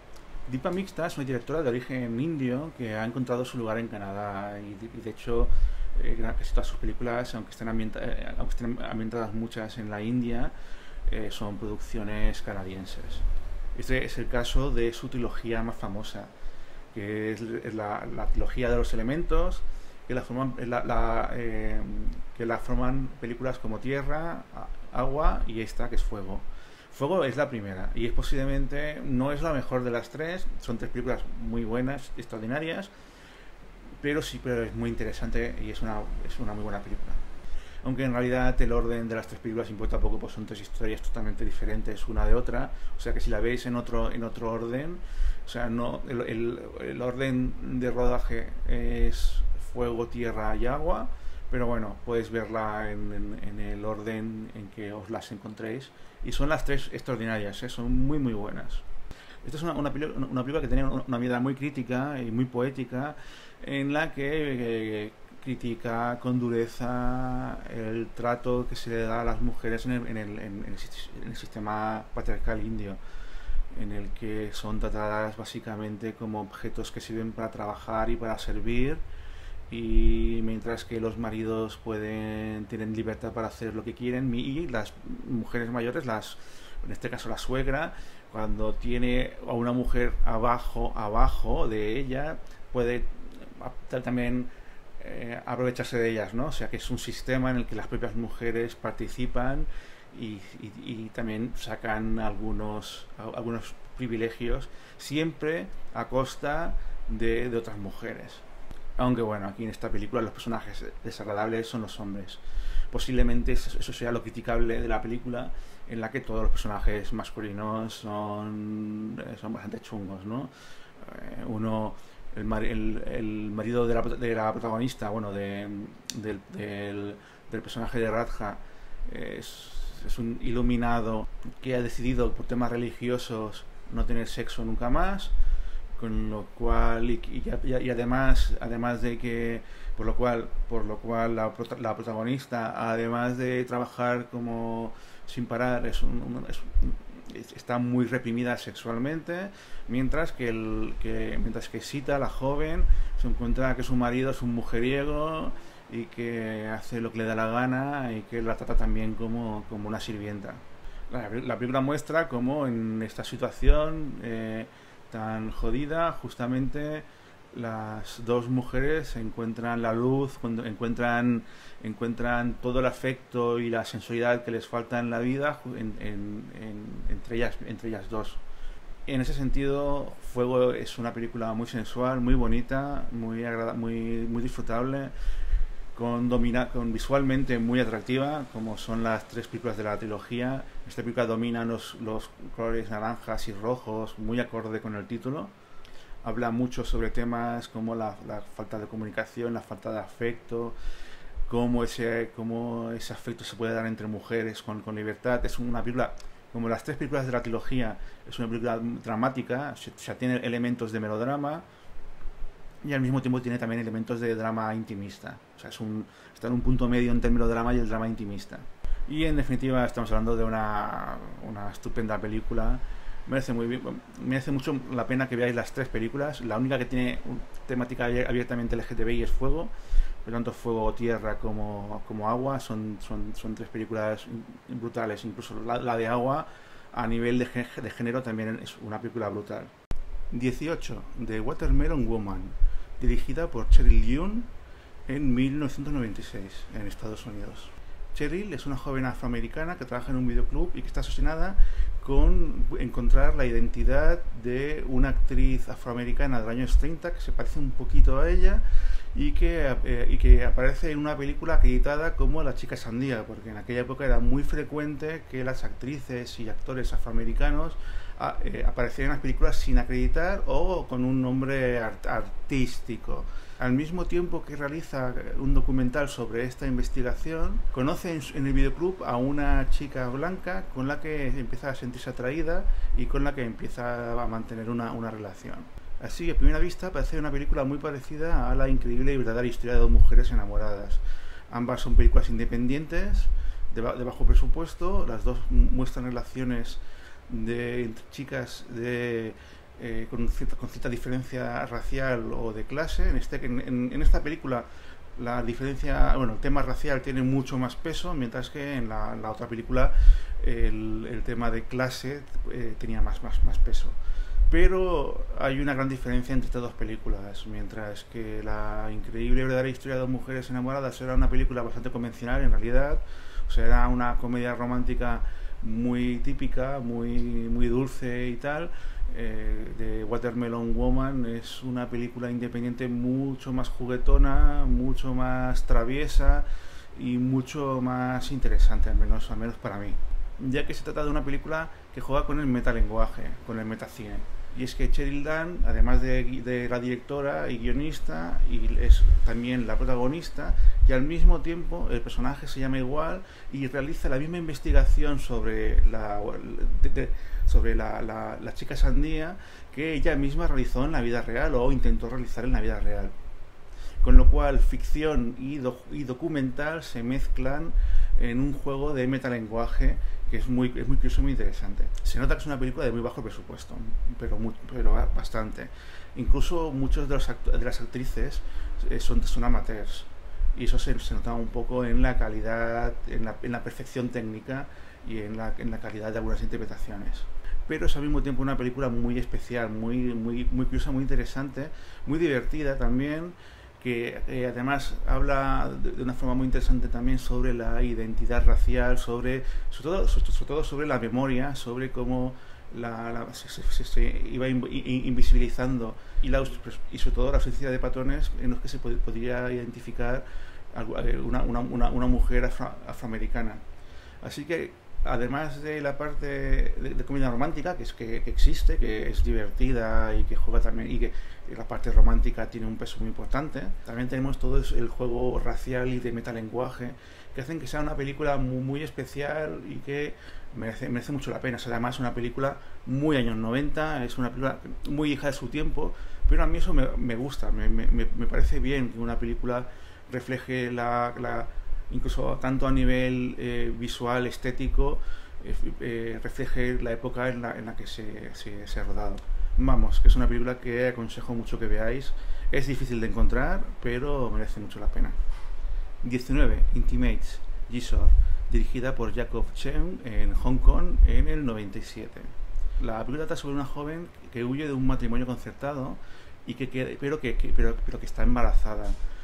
Deepa Mixta es una directora de origen indio que ha encontrado su lugar en Canadá y de, y de hecho eh, casi todas sus películas, aunque estén, ambienta eh, aunque estén ambientadas muchas en la India, eh, son producciones canadienses. Este es el caso de su trilogía más famosa, que es, es la, la trilogía de los elementos, que la forman, la, la, eh, que la forman películas como Tierra, Agua y esta que es Fuego. Fuego es la primera y es posiblemente, no es la mejor de las tres, son tres películas muy buenas, extraordinarias, pero sí, pero es muy interesante y es una, es una muy buena película. Aunque en realidad el orden de las tres películas importa poco, pues son tres historias totalmente diferentes una de otra, o sea que si la veis en otro, en otro orden, o sea, no, el, el, el orden de rodaje es Fuego, Tierra y Agua, pero bueno, podéis verla en, en, en el orden en que os las encontréis. Y son las tres extraordinarias, ¿eh? Son muy muy buenas. Esta es una, una, una película que tiene una mirada muy crítica y muy poética, en la que eh, critica con dureza el trato que se le da a las mujeres en el, en el, en el, en el sistema patriarcal indio, en el que son tratadas básicamente como objetos que sirven para trabajar y para servir, y mientras que los maridos pueden tienen libertad para hacer lo que quieren, y las mujeres mayores, las en este caso la suegra, cuando tiene a una mujer abajo abajo de ella, puede también eh, aprovecharse de ellas, ¿no? O sea que es un sistema en el que las propias mujeres participan y, y, y también sacan algunos algunos privilegios, siempre a costa de, de otras mujeres. Aunque bueno, aquí en esta película los personajes desagradables son los hombres. Posiblemente eso sea lo criticable de la película, en la que todos los personajes masculinos son, son bastante chungos, ¿no? Eh, uno, el, mar, el, el marido de la, de la protagonista, bueno, de, del, del, del personaje de Radha, es, es un iluminado que ha decidido por temas religiosos no tener sexo nunca más, con lo cual y, y, y además además de que por lo cual por lo cual la, la protagonista, además de trabajar como sin parar, es un, un, es, está muy reprimida sexualmente, mientras que el que mientras que Sita, la joven, se encuentra que su marido es un mujeriego y que hace lo que le da la gana y que la trata también como, como una sirvienta. La, la película muestra cómo en esta situación eh, tan jodida, justamente las dos mujeres encuentran la luz, cuando encuentran encuentran todo el afecto y la sensualidad que les falta en la vida en, en, en, entre ellas entre ellas dos. En ese sentido, Fuego es una película muy sensual, muy bonita, muy agrada muy muy disfrutable, con domina con visualmente muy atractiva, como son las tres películas de la trilogía. Esta película domina los, los colores naranjas y rojos, muy acorde con el título. Habla mucho sobre temas como la, la falta de comunicación, la falta de afecto, cómo ese, cómo ese afecto se puede dar entre mujeres con, con libertad. Es una película, como las tres películas de la trilogía, es una película dramática, o sea, tiene elementos de melodrama y al mismo tiempo tiene también elementos de drama intimista. O sea, es un, está en un punto medio entre el melodrama y el drama intimista. Y en definitiva estamos hablando de una, una estupenda película. Merece muy bien, merece mucho la pena que veáis las tres películas. La única que tiene temática abiertamente L G T B I es Fuego. Por tanto, Fuego, Tierra como, como Agua son, son, son tres películas brutales. Incluso la, la de Agua, a nivel de, de género, también es una película brutal. dieciocho. The Watermelon Woman, dirigida por Cheryl Young en mil novecientos noventa y seis en Estados Unidos. Cheryl es una joven afroamericana que trabaja en un videoclub y que está obsesionada con encontrar la identidad de una actriz afroamericana de los años treinta que se parece un poquito a ella y que, eh, y que aparece en una película acreditada como La chica sandía, porque en aquella época era muy frecuente que las actrices y actores afroamericanos a, eh, aparecieran en las películas sin acreditar o con un nombre art artístico. Al mismo tiempo que realiza un documental sobre esta investigación, conoce en, en el videoclub a una chica blanca con la que empieza a sentirse atraída y con la que empieza a mantener una, una relación. Así, a primera vista, parece una película muy parecida a La increíble y verdadera historia de dos mujeres enamoradas. Ambas son películas independientes, de, de bajo presupuesto. Las dos muestran relaciones de entre chicas de eh, con, cierta, con cierta diferencia racial o de clase. En, este, en, en, en esta película la diferencia, bueno, el tema racial tiene mucho más peso, mientras que en la, la otra película el, el tema de clase eh, tenía más, más, más peso. Pero hay una gran diferencia entre estas dos películas. Mientras que La increíble y verdadera historia de dos mujeres enamoradas era una película bastante convencional en realidad, o sea, era una comedia romántica muy típica, muy, muy dulce y tal. Eh, de Watermelon Woman es una película independiente mucho más juguetona, mucho más traviesa y mucho más interesante, al menos, al menos para mí, ya que se trata de una película que juega con el metalenguaje, con el metacine. Y es que Cheryl Dunn, además de, de la directora y guionista, y es también la protagonista, y al mismo tiempo el personaje se llama igual y realiza la misma investigación sobre la, de, de, sobre la, la, la chica sandía que ella misma realizó en la vida real o intentó realizar en la vida real. Con lo cual ficción y, do, y documental se mezclan en un juego de metalenguaje que es muy, es muy curioso y muy interesante. Se nota que es una película de muy bajo presupuesto, pero, muy, pero bastante. Incluso muchos de, los act de las actrices eh, son, son amateurs, y eso se, se nota un poco en la calidad, en la, en la perfección técnica y en la, en la calidad de algunas interpretaciones. Pero es al mismo tiempo una película muy especial, muy, muy, muy curiosa, muy interesante, muy divertida también, que eh, además habla de, de una forma muy interesante también sobre la identidad racial, sobre, sobre, todo, sobre, sobre todo sobre la memoria, sobre cómo la, la, se, se, se iba in, in, invisibilizando y, la, y sobre todo la ausencia de patrones en los que se pod, podría identificar una, una, una, una mujer afro, afroamericana. Así que además de la parte de, de comedia romántica, que es que, que existe, que es divertida y que juega también, y que la parte romántica tiene un peso muy importante, también tenemos todo el juego racial y de metalenguaje que hacen que sea una película muy, muy especial y que merece, merece mucho la pena. O sea, además es una película muy años noventa, es una película muy hija de su tiempo, pero a mí eso me, me gusta, me, me, me parece bien que una película refleje la, la incluso tanto a nivel eh, visual, estético, eh, eh, refleje la época en la, en la que se, se, se ha rodado. Vamos, que es una película que aconsejo mucho que veáis. Es difícil de encontrar, pero merece mucho la pena. diecinueve. Intimates, Gisors, dirigida por Jacob Chen en Hong Kong en el noventa y siete. La película trata sobre una joven que huye de un matrimonio concertado, y que, que, pero, que, que, pero, pero que está embarazada.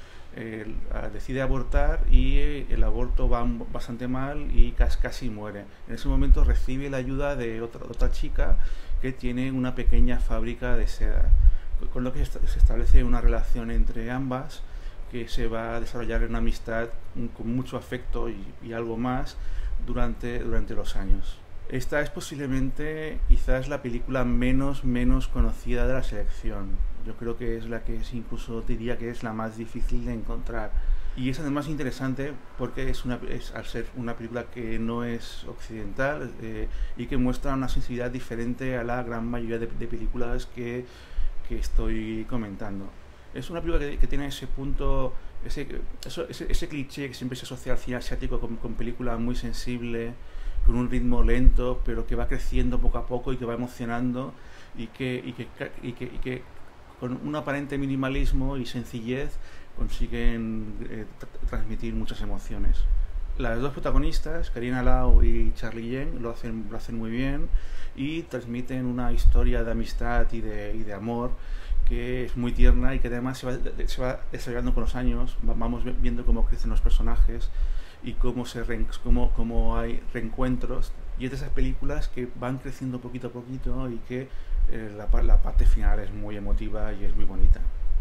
Eh, decide abortar y eh, el aborto va bastante mal y casi, casi muere. En ese momento recibe la ayuda de otra, otra chica que tiene una pequeña fábrica de seda, con lo que se establece una relación entre ambas que se va a desarrollar en una amistad con mucho afecto y, y algo más durante, durante los años. Esta es posiblemente quizás la película menos, menos conocida de la selección. Yo creo que es la que es, incluso diría que es la más difícil de encontrar. Y es además interesante porque es, una, es al ser una película que no es occidental eh, y que muestra una sensibilidad diferente a la gran mayoría de, de películas que, que estoy comentando. Es una película que, que tiene ese punto, ese, eso, ese, ese cliché que siempre se asocia al cine asiático con, con película muy sensible, con un ritmo lento, pero que va creciendo poco a poco y que va emocionando y que, y que, y que, y que con un aparente minimalismo y sencillez consiguen eh, tra transmitir muchas emociones. Las dos protagonistas, Carina Lau y Charlie Yen, lo hacen, lo hacen muy bien y transmiten una historia de amistad y de, y de amor que es muy tierna y que además se va, se va desarrollando con los años. Vamos viendo cómo crecen los personajes y cómo, se re, cómo, cómo hay reencuentros, y es de esas películas que van creciendo poquito a poquito y que eh, la, la parte final es muy emotiva y es muy bonita.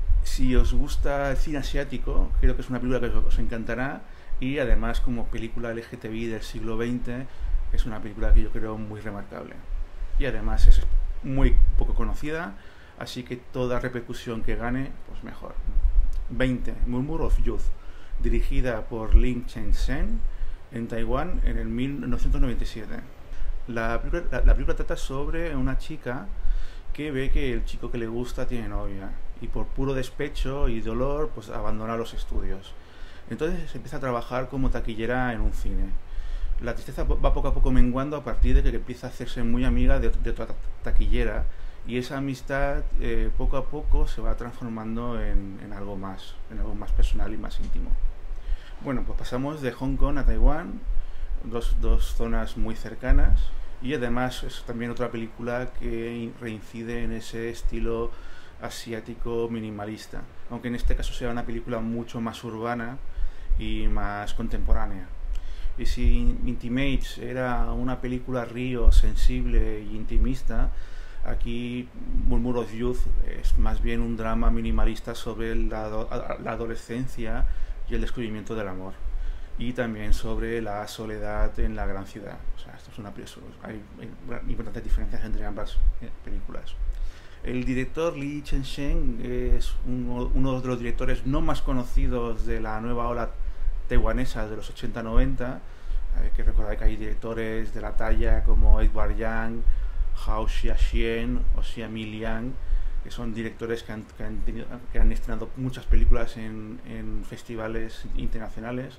Si os gusta el cine asiático, creo que es una película que os, os encantará, y además como película L G T B I del siglo veinte es una película que yo creo muy remarcable, y además es muy poco conocida, así que toda repercusión que gane, pues mejor. veinte. Murmur of Youth, dirigida por Lin Chen-sen en Taiwán en el mil novecientos noventa y siete. La película, la, la película trata sobre una chica que ve que el chico que le gusta tiene novia y por puro despecho y dolor pues abandona los estudios. Entonces empieza a trabajar como taquillera en un cine. La tristeza va poco a poco menguando a partir de que empieza a hacerse muy amiga de, de otra taquillera y esa amistad eh, poco a poco se va transformando en, en algo más, en algo más personal y más íntimo. Bueno, pues pasamos de Hong Kong a Taiwán, dos, dos zonas muy cercanas, y además es también otra película que reincide en ese estilo asiático minimalista, aunque en este caso sea una película mucho más urbana y más contemporánea. Y si Intimates era una película río, sensible e intimista, aquí Murmur of Youth es más bien un drama minimalista sobre la, la adolescencia y el descubrimiento del amor, y también sobre la soledad en la gran ciudad. O sea, esto es una, hay importantes diferencias entre ambas películas. El director Lee Chen-sheng es uno, uno de los directores no más conocidos de la nueva ola taiwanesa de los ochenta noventa. Hay que recordar que hay directores de la talla como Edward Yang, Hao Xiaxian o Xiami Liang, que son directores que han, que han, tenido, que han estrenado muchas películas en, en festivales internacionales.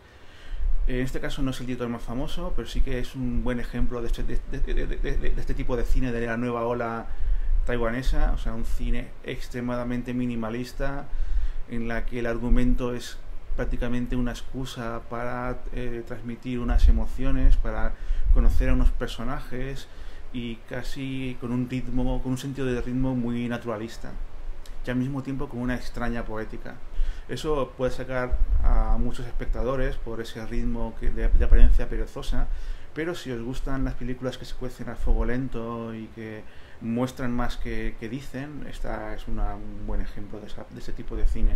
En este caso no es el director más famoso, pero sí que es un buen ejemplo de este, de, de, de, de, de este tipo de cine de la nueva ola taiwanesa, o sea, un cine extremadamente minimalista, en la que el argumento es prácticamente una excusa para eh, transmitir unas emociones, para conocer a unos personajes, y casi con un ritmo, con un sentido de ritmo muy naturalista, y al mismo tiempo con una extraña poética. Eso puede sacar a muchos espectadores por ese ritmo que de, de apariencia perezosa, pero si os gustan las películas que se cuecen a fuego lento y que muestran más que, que dicen, esta es una, un buen ejemplo de, esa, de ese tipo de cine.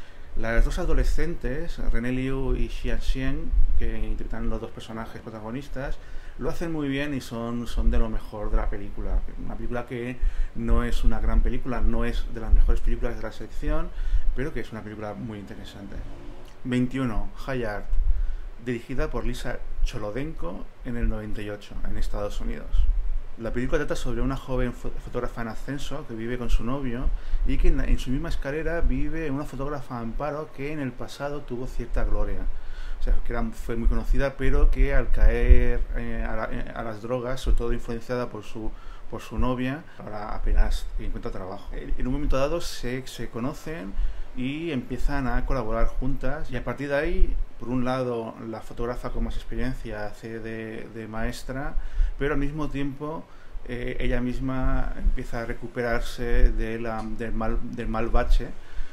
Las dos adolescentes, René Liu y Xian Xian, que interpretan los dos personajes protagonistas, lo hacen muy bien y son, son de lo mejor de la película. Una película que no es una gran película, no es de las mejores películas de la sección, pero que es una película muy interesante. veintiuno. High Art, dirigida por Lisa Cholodenko en el noventa y ocho, en Estados Unidos. La película trata sobre una joven fotógrafa en ascenso que vive con su novio y que en, en su misma escalera vive una fotógrafa Amparo que en el pasado tuvo cierta gloria. O sea, que era, fue muy conocida, pero que al caer eh, a, la, a las drogas, sobre todo influenciada por su, por su novia, ahora apenas encuentra trabajo. En un momento dado se, se conocen y empiezan a colaborar juntas, y a partir de ahí, por un lado, la fotógrafa con más experiencia hace de, de maestra, pero al mismo tiempo eh, ella misma empieza a recuperarse de la, del, mal, del mal bache,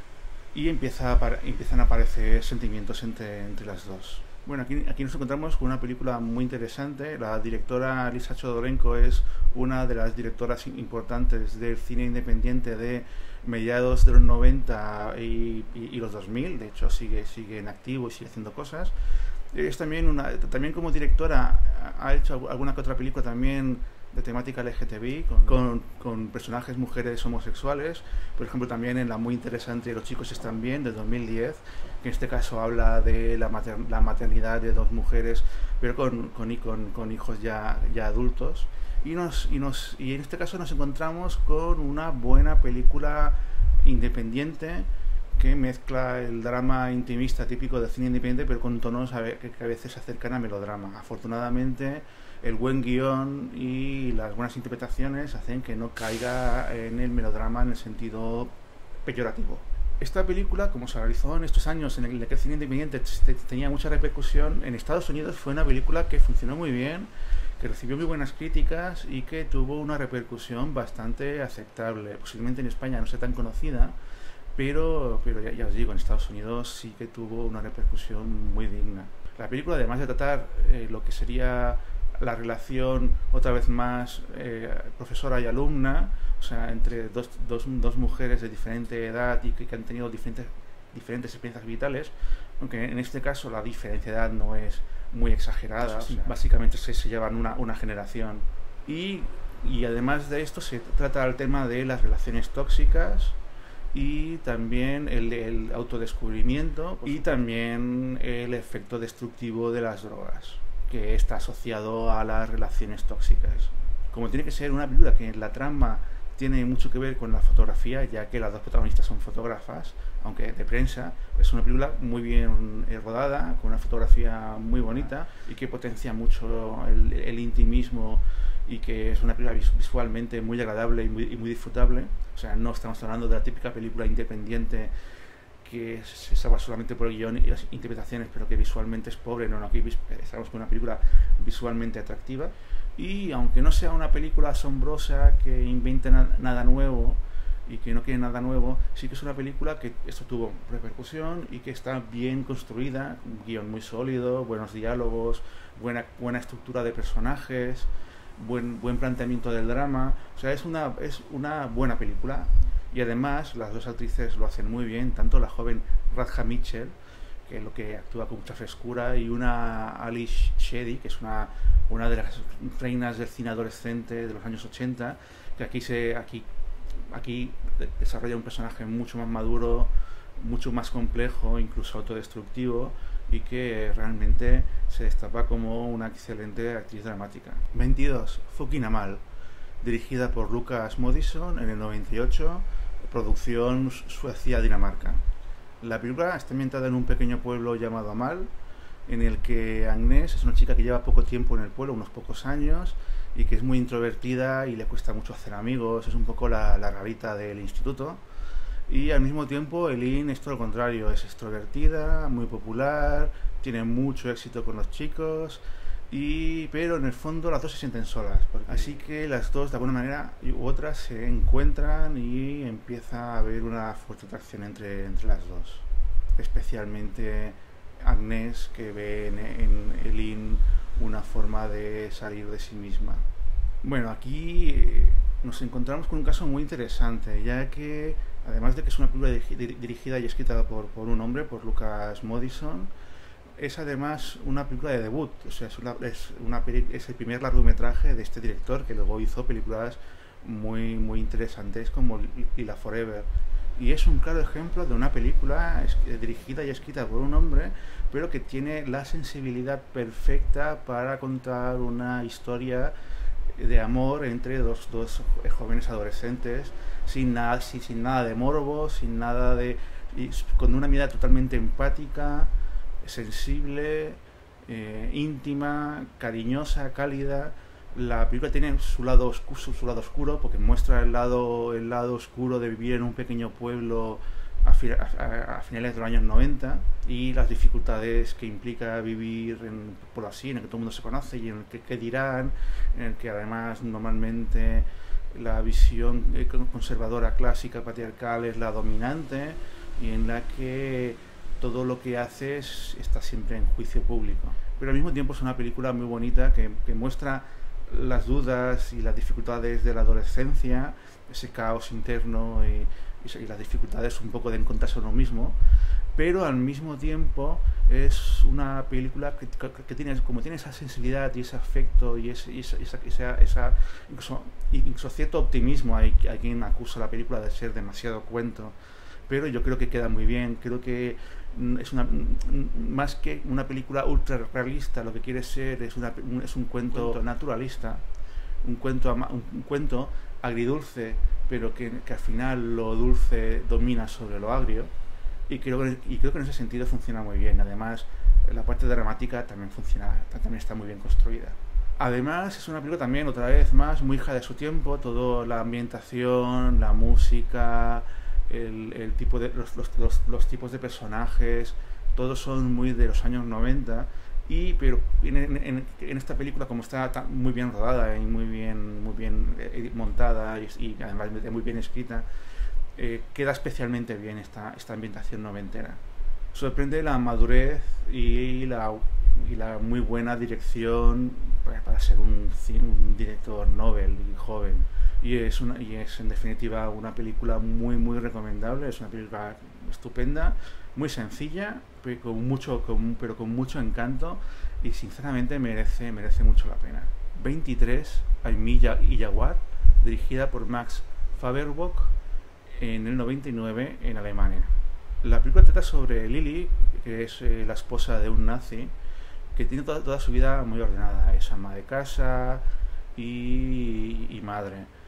y empieza a, empiezan a aparecer sentimientos entre, entre las dos. Bueno, aquí, aquí nos encontramos con una película muy interesante. La directora Lisa Cholodenko es una de las directoras importantes del cine independiente de mediados de los noventa y, y, y los dos mil. De hecho, sigue, sigue en activo y sigue haciendo cosas. Es también, una, también como directora ha hecho alguna que otra película también de temática L G T B I, con, con, con personajes mujeres homosexuales. Por ejemplo, también en la muy interesante Los chicos están bien, de dos mil diez, que en este caso habla de la, mater, la maternidad de dos mujeres, pero con, con, con, con hijos ya, ya adultos. Y, nos, y, nos, y en este caso nos encontramos con una buena película independiente que mezcla el drama intimista típico del cine independiente, pero con tonos a ver, que a veces se acercan a melodrama. Afortunadamente, el buen guión y las buenas interpretaciones hacen que no caiga en el melodrama en el sentido peyorativo. Esta película, como se realizó en estos años en el que el cine independiente tenía mucha repercusión, en Estados Unidos fue una película que funcionó muy bien, que recibió muy buenas críticas y que tuvo una repercusión bastante aceptable. Posiblemente en España no sea tan conocida, pero, pero ya, ya os digo, en Estados Unidos sí que tuvo una repercusión muy digna. La película, además de tratar eh, lo que sería la relación, otra vez más, eh, profesora y alumna, o sea, entre dos, dos, dos mujeres de diferente edad y que, que han tenido diferentes, diferentes experiencias vitales, aunque en este caso la diferencia de edad no es muy exagerada, sí, o sea, básicamente se, se llevan una, una generación. Y, y además de esto se trata el tema de las relaciones tóxicas y también el, el autodescubrimiento y también el efecto destructivo de las drogas, que está asociado a las relaciones tóxicas. Como tiene que ser una película que la trama tiene mucho que ver con la fotografía, ya que las dos protagonistas son fotógrafas, aunque de prensa. Es una película muy bien eh, rodada, con una fotografía muy bonita y que potencia mucho el, el intimismo, y que es una película visualmente muy agradable y muy, y muy disfrutable. O sea, no estamos hablando de la típica película independiente que se salva solamente por el guión y las interpretaciones, pero que visualmente es pobre. No, no, aquí estamos con una película visualmente atractiva, y aunque no sea una película asombrosa que invente na nada nuevo y que no quiere nada nuevo, sí que es una película que esto tuvo repercusión y que está bien construida, un guión muy sólido, buenos diálogos, buena, buena estructura de personajes, buen, buen planteamiento del drama. O sea, es una, es una buena película. Y además las dos actrices lo hacen muy bien, tanto la joven Radha Mitchell, que es lo que actúa con mucha frescura, y una Alice Sheedy, que es una, una de las reinas del cine adolescente de los años ochenta, que aquí, se, aquí, aquí desarrolla un personaje mucho más maduro, mucho más complejo, incluso autodestructivo, y que realmente se destapa como una excelente actriz dramática. veintidós. Fucking Amal, dirigida por Lukas Moodysson en el noventa y ocho, producción Suecia-Dinamarca. La película está ambientada en un pequeño pueblo llamado Amal, en el que Agnes es una chica que lleva poco tiempo en el pueblo, unos pocos años, y que es muy introvertida y le cuesta mucho hacer amigos, es un poco la, la rarita del instituto. Y al mismo tiempo Elin es todo lo contrario, es extrovertida, muy popular, tiene mucho éxito con los chicos, y pero en el fondo las dos se sienten solas, así que las dos de alguna manera u otra se encuentran y empieza a haber una fuerte atracción entre, entre las dos, especialmente Agnes, que ve en, en Elin una forma de salir de sí misma. Bueno, aquí eh, nos encontramos con un caso muy interesante, ya que además de que es una película dirigida y escrita por, por un hombre, por Lukas Moodysson, es además una película de debut. O sea, es, una, es, una es el primer largometraje de este director, que luego hizo películas muy, muy interesantes como Lila Forever. Y es un claro ejemplo de una película dirigida y escrita por un hombre, pero que tiene la sensibilidad perfecta para contar una historia de amor entre dos, dos jóvenes adolescentes, sin nada, sin, sin nada de morbo, sin nada de... Y con una mirada totalmente empática, sensible, eh, íntima, cariñosa, cálida. La película tiene su lado oscuro, su, su lado oscuro, porque muestra el lado, el lado oscuro de vivir en un pequeño pueblo a, fi, a, a finales de los años noventa, y las dificultades que implica vivir en un pueblo así, en el que todo el mundo se conoce y en el que, que dirán, en el que además normalmente la visión conservadora, clásica, patriarcal es la dominante, y en la que todo lo que haces está siempre en juicio público. Pero al mismo tiempo es una película muy bonita que, que muestra las dudas y las dificultades de la adolescencia, ese caos interno y, y, y las dificultades un poco de encontrarse a uno mismo, pero al mismo tiempo es una película que, que, que tiene, como tiene esa sensibilidad y ese afecto y, ese, y esa, esa, esa, esa incluso, incluso cierto optimismo. Hay, hay quien acusa a la película de ser demasiado cuento, pero yo creo que queda muy bien. Creo que es una, más que una película ultra realista, lo que quiere ser es, una, es un cuento, cuento naturalista, un cuento, un cuento agridulce, pero que, que al final lo dulce domina sobre lo agrio, y creo, y creo que en ese sentido funciona muy bien. Además, la parte dramática también funciona, también está muy bien construida. Además, es una película también, otra vez más, muy hija de su tiempo. Toda la ambientación, la música, el, el tipo de, los, los, los, los tipos de personajes, todos son muy de los años noventa. Y pero en, en, en esta película, como está tan, muy bien rodada y muy bien, muy bien montada y, y además muy bien escrita, eh, queda especialmente bien esta, esta ambientación noventera. Sorprende la madurez y la, y la muy buena dirección para, para ser un, un director novel y joven. Y es, una, y es en definitiva una película muy muy recomendable. Es una película estupenda, muy sencilla, pero con mucho, con, pero con mucho encanto, y sinceramente merece, merece mucho la pena. veintitrés, Aimilla y Jaguar, dirigida por Max Faberbock en el noventa y nueve en Alemania. La película trata sobre Lily, que es eh, la esposa de un nazi, que tiene toda, toda su vida muy ordenada. Es ama de casa y, y madre.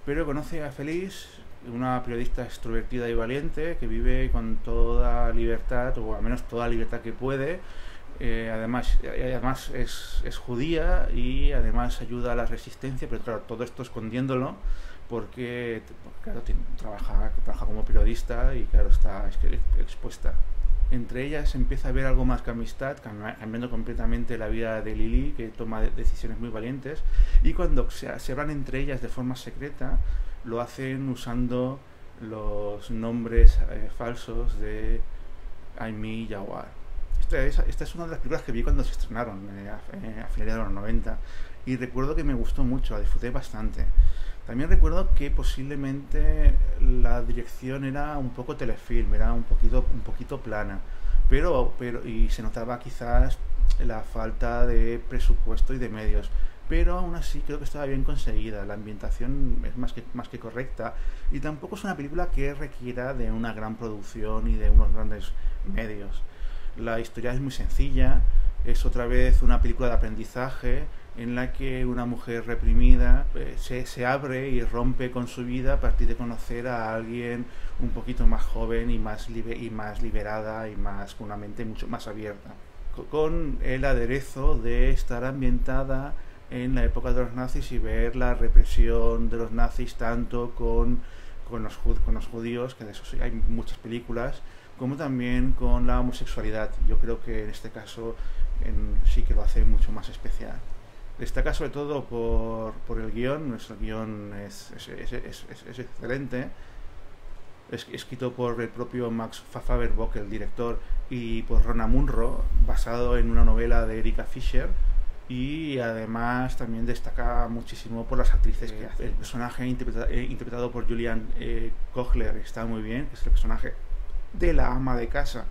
pero conoce a Felice, una periodista extrovertida y valiente que vive con toda libertad, o al menos toda la libertad que puede. Eh, además además es, es judía y además ayuda a la resistencia, pero claro, todo esto escondiéndolo porque, claro, tiene, trabaja, trabaja como periodista y claro, está expuesta. Entre ellas empieza a haber algo más que amistad, cambiando completamente la vida de Lily, que toma decisiones muy valientes, y cuando se, se hablan entre ellas de forma secreta, lo hacen usando los nombres eh, falsos de Amy y Jawar. Esta es, esta es una de las películas que vi cuando se estrenaron, eh, a, eh, a finales de los noventa, y recuerdo que me gustó mucho, la disfruté bastante. También recuerdo que posiblemente la dirección era un poco telefilm, era un poquito, un poquito plana, pero, pero y se notaba quizás la falta de presupuesto y de medios, pero aún así creo que estaba bien conseguida, la ambientación es más que, más que correcta, y tampoco es una película que requiera de una gran producción y de unos grandes medios. La historia es muy sencilla, es otra vez una película de aprendizaje en la que una mujer reprimida eh, se, se abre y rompe con su vida a partir de conocer a alguien un poquito más joven y más, libe, y más liberada y más con una mente mucho más abierta. Con el aderezo de estar ambientada en la época de los nazis y ver la represión de los nazis tanto con, con, los, con los judíos, que de eso hay muchas películas, como también con la homosexualidad. Yo creo que en este caso en, sí que lo hace mucho más especial. Destaca sobre todo por, por el guión. Nuestro guión es, es, es, es, es, es excelente. Es escrito por el propio Max Faberbock, el director, y por Rona Munro, basado en una novela de Erika Fisher. Y además también destaca muchísimo por las actrices que hace. El personaje interpretado, eh, interpretado por Julianne eh, Kochler está muy bien, que es el personaje de la ama de casa,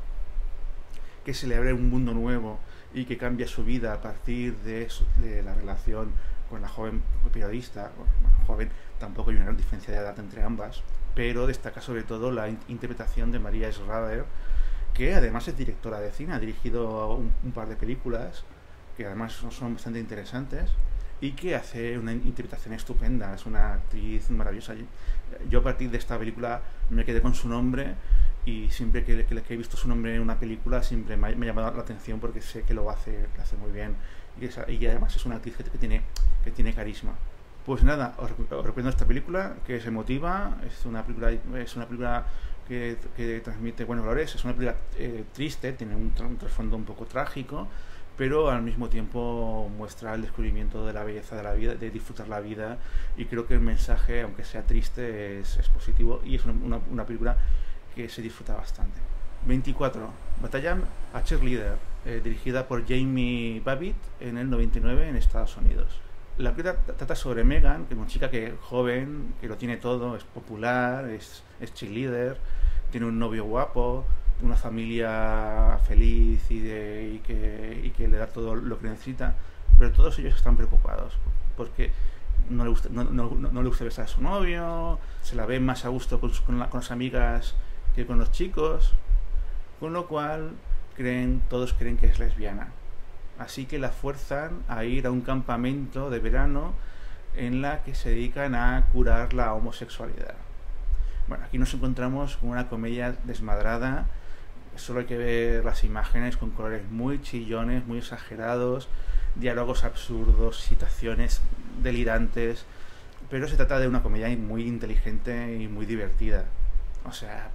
que se le abre un mundo nuevo y que cambia su vida a partir de, eso, de la relación con la joven periodista. Bueno, joven, tampoco hay una gran diferencia de edad entre ambas, pero destaca sobre todo la in interpretación de María Schrader, que además es directora de cine, ha dirigido un, un par de películas que además son, son bastante interesantes y que hace una interpretación estupenda, es una actriz maravillosa. Yo a partir de esta película me quedé con su nombre y siempre que, que, que he visto su nombre en una película siempre me ha, me ha llamado la atención porque sé que lo hace, lo hace muy bien y, esa, y además es una actriz que, que, tiene, que tiene carisma. Pues nada, os, os recomiendo esta película, que es emotiva, es una película, es una película que, que transmite buenos valores, es una película eh, triste, tiene un, un trasfondo un poco trágico, pero al mismo tiempo muestra el descubrimiento de la belleza de la vida, de disfrutar la vida, y creo que el mensaje, aunque sea triste, es, es positivo y es una, una, una película que se disfruta bastante. veinticuatro. Battalion a Cheerleader, eh, dirigida por Jamie Babbitt en el noventa y nueve en Estados Unidos. La película trata sobre Megan, que es una chica que joven, que lo tiene todo, es popular, es, es cheerleader, tiene un novio guapo, una familia feliz y, de, y, que, y que le da todo lo que necesita, pero todos ellos están preocupados porque no le gusta, no, no, no le gusta besar a su novio, se la ve más a gusto con, su, con, la, con las amigas que con los chicos, con lo cual creen, todos creen que es lesbiana. Así que la fuerzan a ir a un campamento de verano en la que se dedican a curar la homosexualidad. Bueno, aquí nos encontramos con una comedia desmadrada. Solo hay que ver las imágenes con colores muy chillones, muy exagerados, diálogos absurdos, situaciones delirantes, pero se trata de una comedia muy inteligente y muy divertida. O sea,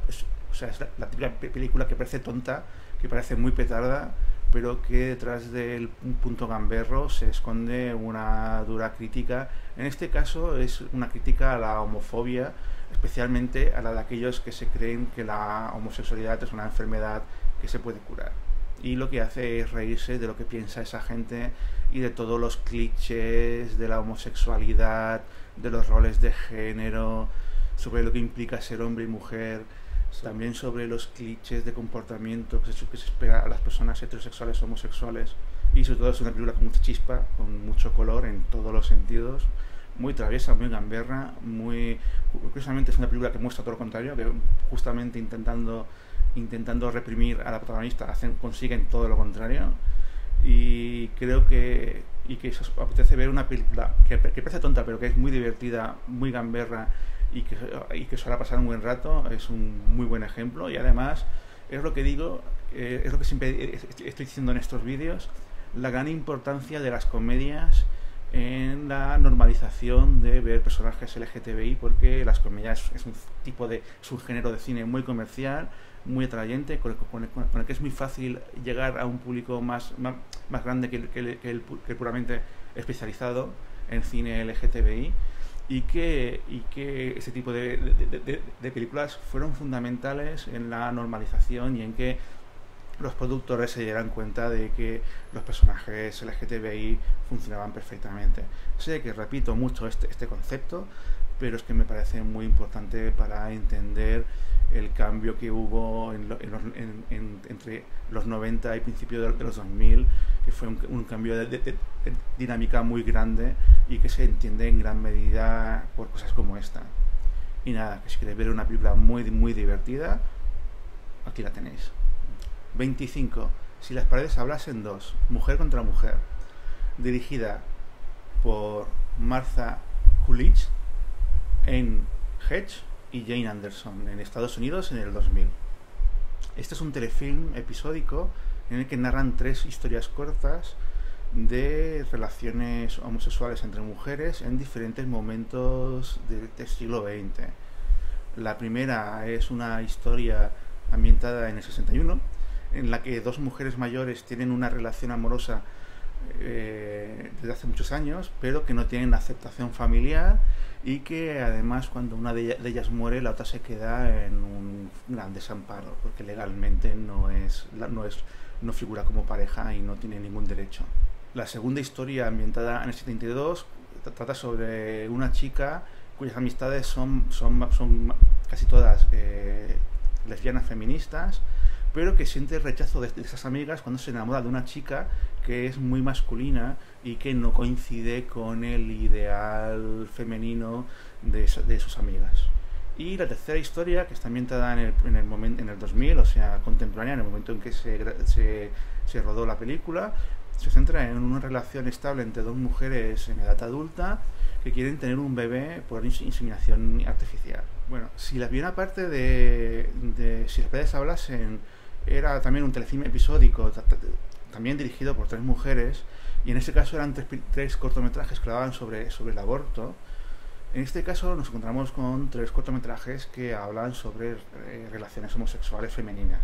o sea es la, la típica película que parece tonta, que parece muy petarda, pero que detrás del punto gamberro se esconde una dura crítica. En este caso es una crítica a la homofobia, especialmente a la de aquellos que se creen que la homosexualidad es una enfermedad que se puede curar. Y lo que hace es reírse de lo que piensa esa gente y de todos los clichés de la homosexualidad, de los roles de género, sobre lo que implica ser hombre y mujer, también sobre los clichés de comportamiento que se, que se espera a las personas heterosexuales o homosexuales. Y sobre todo es una película con mucha chispa, con mucho color en todos los sentidos, muy traviesa, muy gamberra, muy... Curiosamente es una película que muestra todo lo contrario, que justamente intentando, intentando reprimir a la protagonista hacen, consiguen todo lo contrario. Y creo que y que os apetece ver una película que, que parece tonta pero que es muy divertida, muy gamberra y que, y que os hará pasar un buen rato, es un muy buen ejemplo. Y además es lo que digo, eh, es lo que siempre estoy diciendo en estos vídeos, la gran importancia de las comedias en la normalización de ver personajes L G T B I, porque las comedias es un tipo de subgénero de cine muy comercial, muy atrayente, con el, con, el, con el que es muy fácil llegar a un público más, más, más grande que el, que, el, que, el, que el puramente especializado en cine L G T B I, y que, y que ese tipo de, de, de, de películas fueron fundamentales en la normalización y en que los productores se dieran cuenta de que los personajes L G T B I funcionaban perfectamente. Sé que repito mucho este, este concepto, pero es que me parece muy importante para entender el cambio que hubo en lo, en los, en, en, entre los noventa y principios de, de los dos mil, que fue un, un cambio de, de, de dinámica muy grande y que se entiende en gran medida por cosas como esta. Y nada, que si queréis ver una película muy, muy divertida, aquí la tenéis. veinticinco. Si las paredes hablasen dos. Mujer contra mujer. Dirigida por Martha Coolidge en Hedge y Jane Anderson en Estados Unidos en el dos mil. Este es un telefilm episódico en el que narran tres historias cortas de relaciones homosexuales entre mujeres en diferentes momentos del, del siglo veinte. La primera es una historia ambientada en el sesenta y uno, en la que dos mujeres mayores tienen una relación amorosa eh, desde hace muchos años, pero que no tienen aceptación familiar, y que además cuando una de ellas, de ellas muere, la otra se queda en un gran desamparo, porque legalmente no es, no es, no figura como pareja y no tiene ningún derecho. La segunda historia, ambientada en el setenta y dos, trata sobre una chica cuyas amistades son, son, son casi todas eh, lesbianas feministas, pero que siente el rechazo de, de esas amigas cuando se enamora de una chica que es muy masculina y que no coincide con el ideal femenino de, de sus amigas. Y la tercera historia, que está ambientada en el, en el, momento, en el dos mil, o sea, contemporánea, en el momento en que se, se, se rodó la película, se centra en una relación estable entre dos mujeres en edad adulta que quieren tener un bebé por inseminación artificial. Bueno, si la primera parte de, de Si las paredes hablasen era también un telefilm episódico, también dirigido por tres mujeres, y en este caso eran tres, tres cortometrajes que hablaban sobre, sobre el aborto. En este caso nos encontramos con tres cortometrajes que hablan sobre eh, relaciones homosexuales femeninas.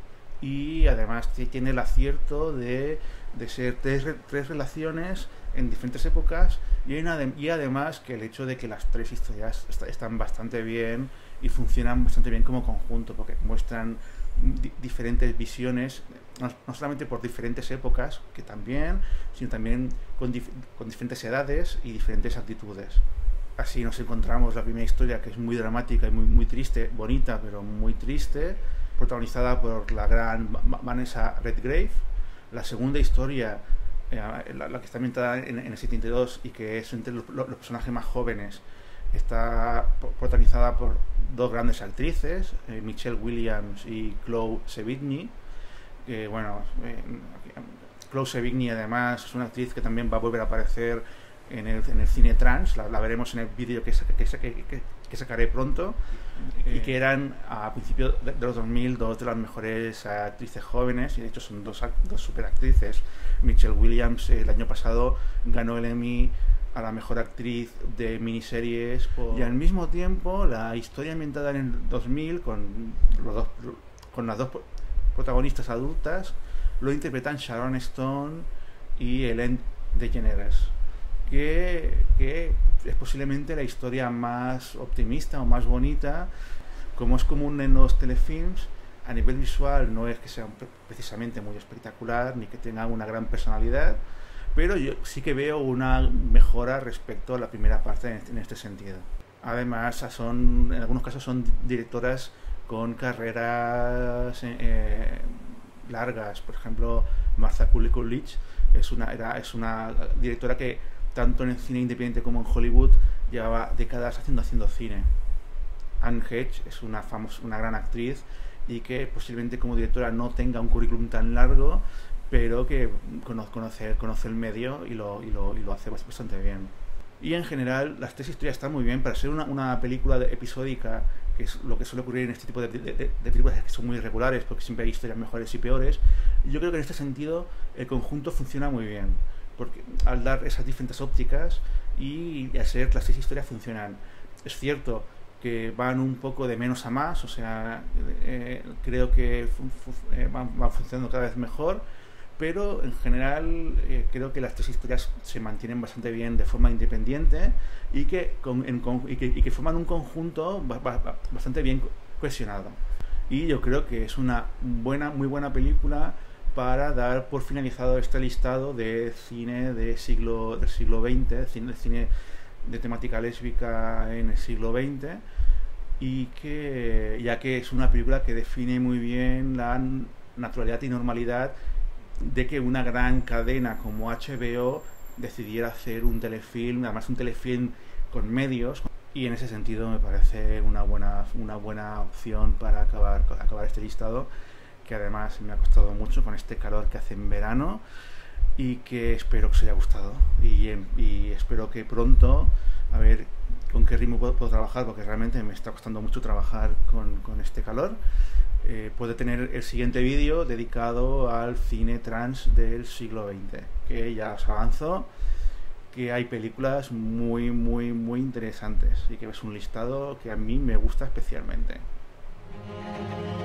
Y además tiene el acierto de, de ser tres, tres relaciones en diferentes épocas, y, en, y además que el hecho de que las tres historias está, están bastante bien y funcionan bastante bien como conjunto, porque muestran di diferentes visiones, no, no solamente por diferentes épocas, que también, sino también con, dif con diferentes edades y diferentes actitudes. Así nos encontramos la primera historia, que es muy dramática y muy, muy triste, bonita pero muy triste, protagonizada por la gran Vanessa Redgrave. La segunda historia, eh, la, la que está ambientada en, en el setenta y dos y que es entre los, los personajes más jóvenes, está protagonizada por dos grandes actrices, eh, Michelle Williams y Chloe Sevigny. Que bueno, eh, Chloe Sevigny además es una actriz que también va a volver a aparecer en el, en el cine trans, la, la veremos en el vídeo que, que, que, que, que sacaré pronto, y que eran a principios de, de los dos mil dos de las mejores actrices jóvenes, y de hecho son dos, dos super actrices. Michelle Williams eh, el año pasado ganó el Emmy a la mejor actriz de miniseries por... Y al mismo tiempo la historia ambientada en el dos mil con, los dos, con las dos protagonistas adultas lo interpretan Sharon Stone y Ellen DeGeneres, que, que es posiblemente la historia más optimista o más bonita. Como es común en los telefilms, a nivel visual no es que sea precisamente muy espectacular ni que tenga una gran personalidad, pero yo sí que veo una mejora respecto a la primera parte en este sentido. Además, son, en algunos casos son directoras con carreras eh, largas. Por ejemplo, Martha Coolidge es una, era, es una directora que tanto en el cine independiente como en Hollywood llevaba décadas haciendo, haciendo cine. Anne Hedge es una, famosa, una gran actriz y que posiblemente como directora no tenga un currículum tan largo, pero que cono conoce, conoce el medio y lo, y, lo, y lo hace bastante bien. Y en general las tres historias están muy bien para ser una, una película de, episódica, que es lo que suele ocurrir en este tipo de, de, de, de películas que son muy irregulares porque siempre hay historias mejores y peores. Y yo creo que en este sentido el conjunto funciona muy bien, porque al dar esas diferentes ópticas y, y hacer las tres historias funcionan. Es cierto que van un poco de menos a más, o sea, eh, creo que fu fu eh, van, van funcionando cada vez mejor, pero en general eh, creo que las tres historias se mantienen bastante bien de forma independiente y que, con, en, con, y que, y que forman un conjunto ba, ba, bastante bien cohesionado. Y yo creo que es una buena, muy buena película para dar por finalizado este listado de cine de siglo, del siglo veinte, cine, cine de temática lésbica en el siglo veinte, y que, ya que es una película que define muy bien la naturalidad y normalidad de que una gran cadena como H B O decidiera hacer un telefilm, además un telefilm con medios, y en ese sentido me parece una buena, una buena opción para acabar, acabar este listado, que además me ha costado mucho con este calor que hace en verano, y que espero que os haya gustado, y, y espero que pronto, a ver con qué ritmo puedo, puedo trabajar, porque realmente me está costando mucho trabajar con, con este calor. Eh, puede tener el siguiente vídeo dedicado al cine trans del siglo veinte, que ya os avanzo que hay películas muy muy muy interesantes y que es un listado que a mí me gusta especialmente.